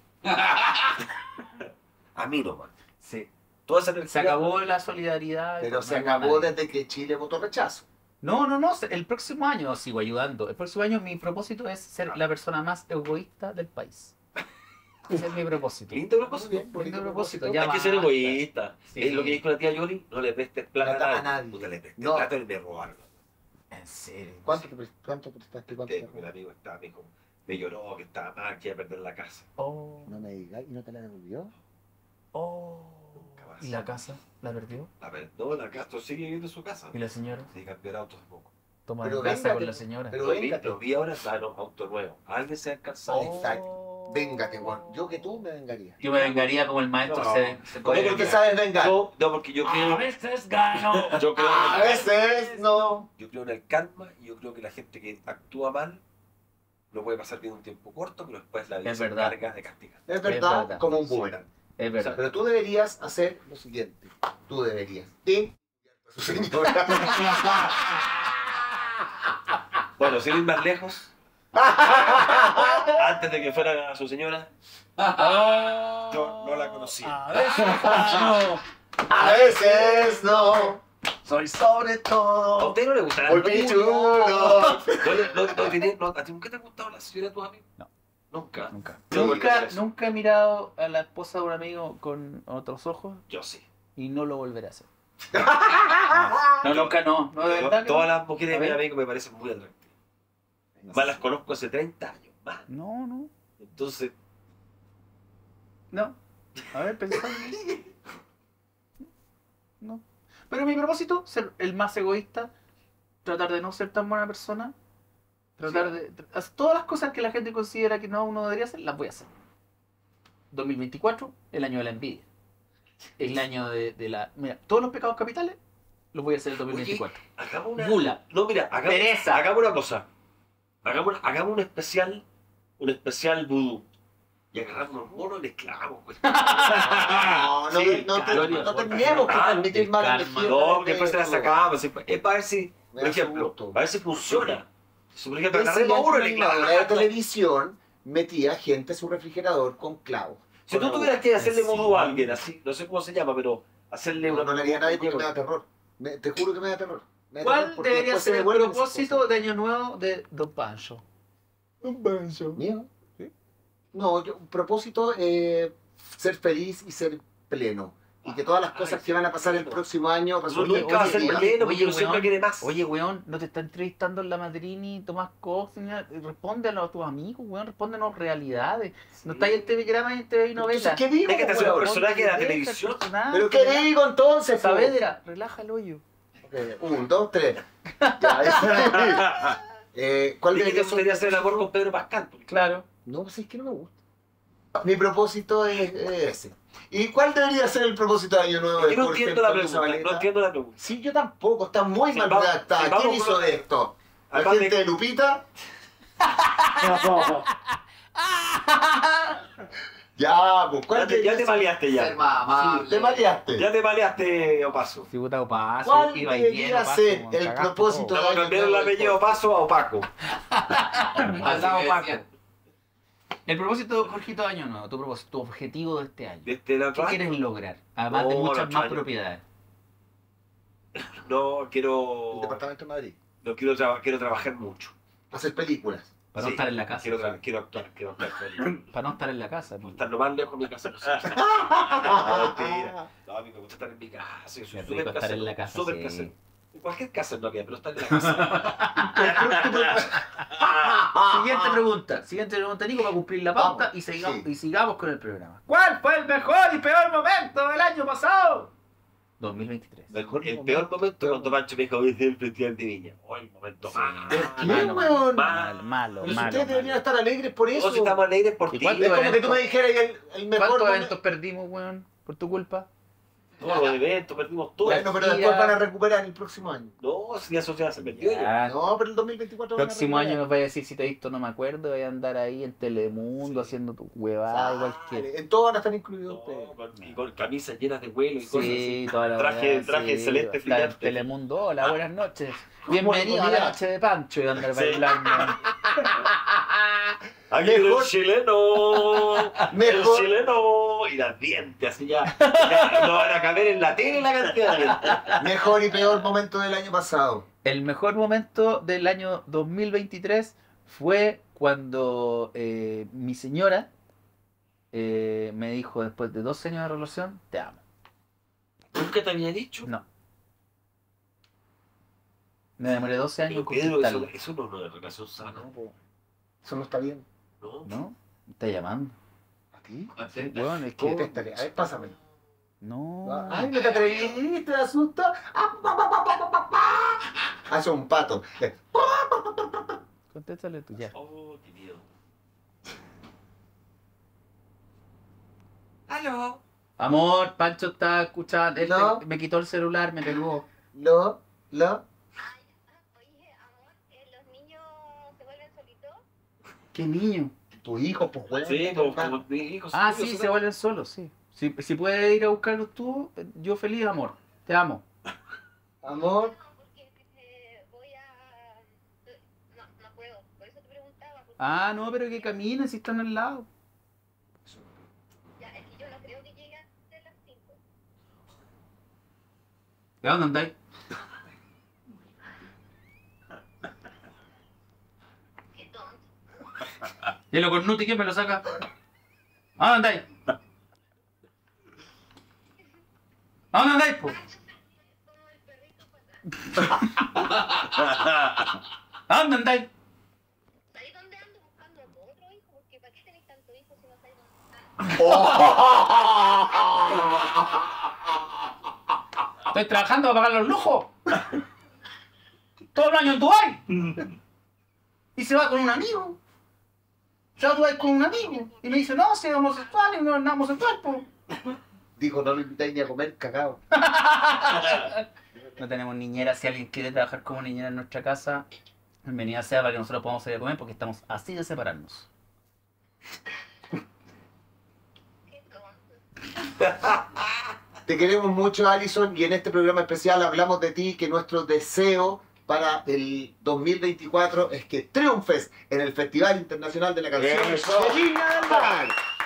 A mí nomás. Sí. Toda esa Se energía- acabó la solidaridad. Pero con se no ayudar a acabó nadie. desde que Chile votó rechazo. No, el próximo año sigo ayudando. El próximo año mi propósito es ser la persona más egoísta del país. Ese es mi propósito. Lindo propósito. Lindo propósito. Hay Ya que ser basta. egoísta. Sí. Es lo que dijo la tía Yoli, no le prestes plata Plata a a nadie. nadie. Puta, le presté No. plata y me robaron. En serio. ¿Cuánto prestaste? ¿Cuánto te Mi amigo estaba, me dijo, me lloró, que estaba mal, que iba a perder la casa. Oh, No me digas, ¿y no te la devolvió? oh. ¿Y la casa? ¿La perdió? No, la casa sigue viviendo en su casa. ¿Y la señora? Se cambió el auto hace poco. Toma Pero casa véngate, con la señora. pero Lo vi, véngate. lo vi ahora, está en un auto nuevo. Alguien se ha alcanzado. Exacto. Véngate, Juan. Yo que tú me vengaría. Yo me vengaría como el maestro No. se ¿Cómo puede porque vengar. sabes vengar? No, porque yo creo, A veces gano. yo creo, A veces no. yo creo en el karma y yo creo que la gente que actúa mal lo puede pasar bien un tiempo corto, pero después la vida Es se verdad. encarga de castigar. Es verdad, verdad. como un boomerang. Es verdad. Pero tú deberías hacer lo siguiente. Tú deberías. Tim. Su señora. Bueno, sin ir más lejos, antes de que fuera su señora, yo no la conocía. A veces gano. A veces no. Soy sobre ¿A todo. usted no le gusta la Muy novia? pichudo. ¿A ti nunca te ha gustado la señora de tus amigos? No. Nunca. Nunca. Yo Nunca, eso. nunca he mirado a la esposa de un amigo con otros ojos Yo sí. y no lo volveré a hacer. No, nunca no. No, de verdad que Todas no. las mujeres de A mis ver. amigos me parecen muy atractivas. Más las conozco hace 30 años, más. No, no. Entonces, No. A ver, pensando. No. Pero mi propósito, ser el más egoísta, tratar de no ser tan buena persona, tratar de hacer todas las cosas que la gente considera que no uno debería hacer, las voy a hacer. 2024, el año de la envidia. El año de la... Mira, todos los pecados capitales los voy a hacer el 2024. hagamos una... Gula. No, mira, Pereza. hagamos una cosa. Hagamos un especial vudú. Y agarramos unos monos y les clavamos, güey. No, no, Sí, no, Gloria, no tenemos que Ah, transmitir el mala karma. energía. No, después se la sacamos. Es para ver si, Me por da ejemplo, gusto. para ver si funciona. Si, por ejemplo, Ese agarremos uno y le animadora de clavamos. televisión metía gente a su refrigerador con clavos. Si tú tuvieras que hacerle Sí. vudú a alguien así, no sé cómo se llama, pero hacerle No, una... no le haría a nadie porque me da terror. Te juro que me da terror. Me da ¿Cuál terror porque debería después se ser me el vuelven esas propósito de año nuevo de Don Pancho? Don Pancho. cosas. ¿Mío? No, un propósito ser feliz y ser pleno. y que todas las cosas que van a pasar el próximo año resulten Nunca va a ser positivas. pleno, porque uno siempre quiere más. Oye, weón, no te está entrevistando en la Madrini, Tomás Cox, respóndelo a tus amigos, weón, respóndenos realidades. No está ahí en TV Grama y en TV Novela. Entonces, ¿qué digo, Déjate hacer weón? un personaje de la televisión. ¿Pero qué digo entonces, po? Saavedra, relaja el hoyo. 1, 2, 3. ¿Cuál Dije que debería eso debería ser el amor con Pedro Pascal. Claro. No, pues es que no me gusta. Mi propósito es ese. ¿Y cuál debería ser el propósito de Año Nuevo? Yo no entiendo la pregunta. No entiendo la pregunta. Sí, yo tampoco. Está muy Sí, mal vamos- redactada. sí, vamos ¿Quién hizo con- de esto? ¿La Además gente de Lupita? Ya, pues, ¿cuál Ya te debería ser? maleaste ya. Sí, te maleaste. Ya te maleaste, Opaso. Si puta Opaso, ¿Cuál iba y bien, debería Opaso, ser weón, el cagaste propósito todo. Vamos a cambiar el apellido Opaso a Opaco. Al lado Opaco. El propósito, Jorgito, de Año Nuevo, tu objetivo de este año. De este ¿Qué otro año. quieres lograr? Además de No, muchas otro más año. propiedades. No, El quiero. Departamento de Madrid. No quiero trabajar mucho. Hacer películas. Para no Sí, estar en la casa. Quiero actuar. Para no estar en la casa. Estar lo más lejos de mi casa posible. No, mentira. No, a mí me gusta estar en mi casa. Yo soy Qué súper rico estar casero. en la casa, Súper sí. casero. En cualquier casa en realidad, pero estar en la casa. Siguiente pregunta, Nico, para cumplir la pauta Vamos, y sigamos con el programa. ¿Cuál fue el mejor y peor momento del año pasado? 2023. El peor momento es cuando Pancho me dijo que el Festival de Viña. Oh, el momento malo. ¿Qué, Malo, weón? malo. Pero si ustedes deberían estar alegres por eso. Todos estamos alegres por ¿Y ti. cuánto Es como que evento? tú me dijeras el mejor ¿Cuántos momento. eventos perdimos, weón? Por tu culpa. Todos los eventos, perdimos todo. Bueno, pero Gira. después van a recuperar el próximo año. No, si eso ya se perdió. ya. Ya, No, pero el 2024 van a próximo recuperar. año nos vaya a decir si te he visto, no me acuerdo, voy a andar ahí en Telemundo haciendo tu huevada igual que. Sale, en todo van a estar incluidos ustedes. Y con camisas llenas de vuelo y cosas Sí, así. toda la Traje weá, sí, celeste está en brillante. Telemundo, hola, buenas noches. Bienvenido a Mira. la noche de Pancho y andar Sí. bailando. Aquí el Mejor- chileno. El Mejor- chileno. Y las dientes así ya. No van a caber en la tele la cantidad de dientes. Mejor y peor momento del año pasado. El mejor momento del año 2023 fue cuando mi señora me dijo, después de 2 años de relación, te amo. ¿Nunca te había dicho? No. Me demoré 12 años en Pero Pedro, conquistarla. eso no es una relación sana. Eso no está bien. ¿No? ¿No? ¿Me está llamando? ¿A ti? Bueno, es ¿Qué que... te estaría? A ver, pásamelo. No. Ay, no te atreviste, te asustó. Hace un pato. Contéstale tú, ya. Oh, qué miedo. ¿Aló? Amor, Pancho está escuchando. Él No. me quitó el celular, me pegó. Lo. Oye, amor, ¿los niños se vuelven solitos? ¿Qué niño? Tu hijo, pues, weón. Sí, como mi hijo. Ah, su sí, hijo se vuelven solos, sí. Si puedes ir a buscarlos tú, yo feliz, amor. Te amo. Amor. No, porque voy a... No puedo, por eso te preguntaba. Porque Ah, no, pero que caminen si están al lado. ya, es que yo no creo que llegue antes de las 5. ¿De dónde andáis? Qué tonto. ¿Y el cornuti quién me lo saca? ¿A dónde andáis? ¿A dónde andáis, po? Como el perrito para atrás. ¿A dónde andáis? ¿Sabes dónde ando buscando otro hijo? Porque ¿para qué tenéis tantos hijos si no sabéis dónde están? Estoy trabajando para pagar los lujos. Todo el año en Dubái. Y se va con un amigo. Se va a Dubái con un amigo. Y me dice, no, si es homosexual y no es nada homosexual, po. Dijo, no lo invitáis ni a comer cagao. No tenemos niñera. Si alguien quiere trabajar como niñera en nuestra casa, bienvenida sea para que nosotros podamos salir a comer porque estamos así de separarnos. Qué tonto. Te queremos mucho, Alison, y en este programa especial hablamos de ti, que nuestro deseo para el 2024 es que triunfes en el Festival Internacional de la Canción ¡Eso! de Viña del Mar.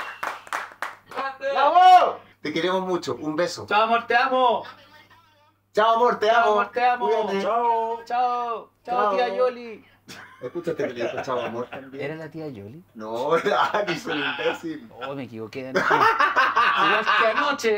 ¡Bravo! Te queremos mucho. Un beso. Chao, amor, te amo. Chao, amor, te Chao, amo. amor, te amo. Cuídate. Chao. Chao. Chao, Chao. tía Yoli. Escúchate que le dijo chavo amor también. ¿Era la tía Yoli? No, que soy un imbécil. Oh, me equivoqué de noche. Igual que anoche.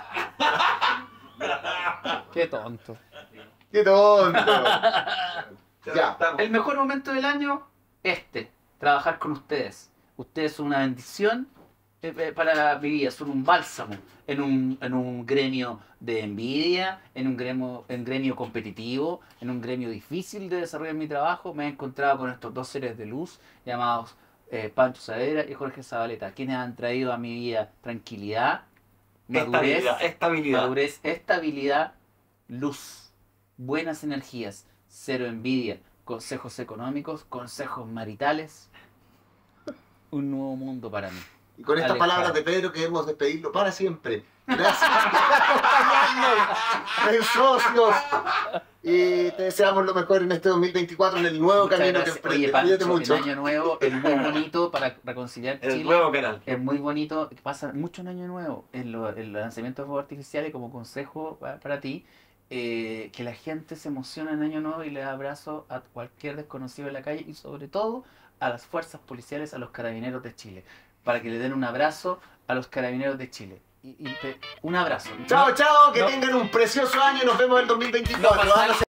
Qué tonto. ¡Qué tonto! Ya. El mejor momento del año, trabajar con ustedes. Ustedes son una bendición para mi vida, son un bálsamo en un gremio de envidia, en un gremio competitivo, en un gremio difícil de desarrollar mi trabajo. Me he encontrado con estos dos seres de luz llamados Pancho Saavedra y Jorge Zabaleta, quienes han traído a mi vida tranquilidad, madurez, estabilidad, luz, buenas energías, cero envidia, consejos económicos, consejos maritales, un nuevo mundo para mí. Y con estas palabras de Pedro queremos despedirlo para siempre. Gracias por acompañarnos, socios. Y te deseamos lo mejor en este 2024, en el nuevo camino que emprendes. Oye, Pancho, Cuídate mucho. el año nuevo es muy bonito para reconciliar Chile. El nuevo canal. Es muy bonito, pasa mucho en año nuevo en los lanzamientos de fuegos artificiales. Como consejo para ti, que la gente se emociona en año nuevo y le da abrazo a cualquier desconocido en la calle y sobre todo a las fuerzas policiales, a los carabineros de Chile, para que le den un abrazo a los carabineros de Chile. Un abrazo. Chao, chao, que tengan un precioso año y nos vemos en el 2024.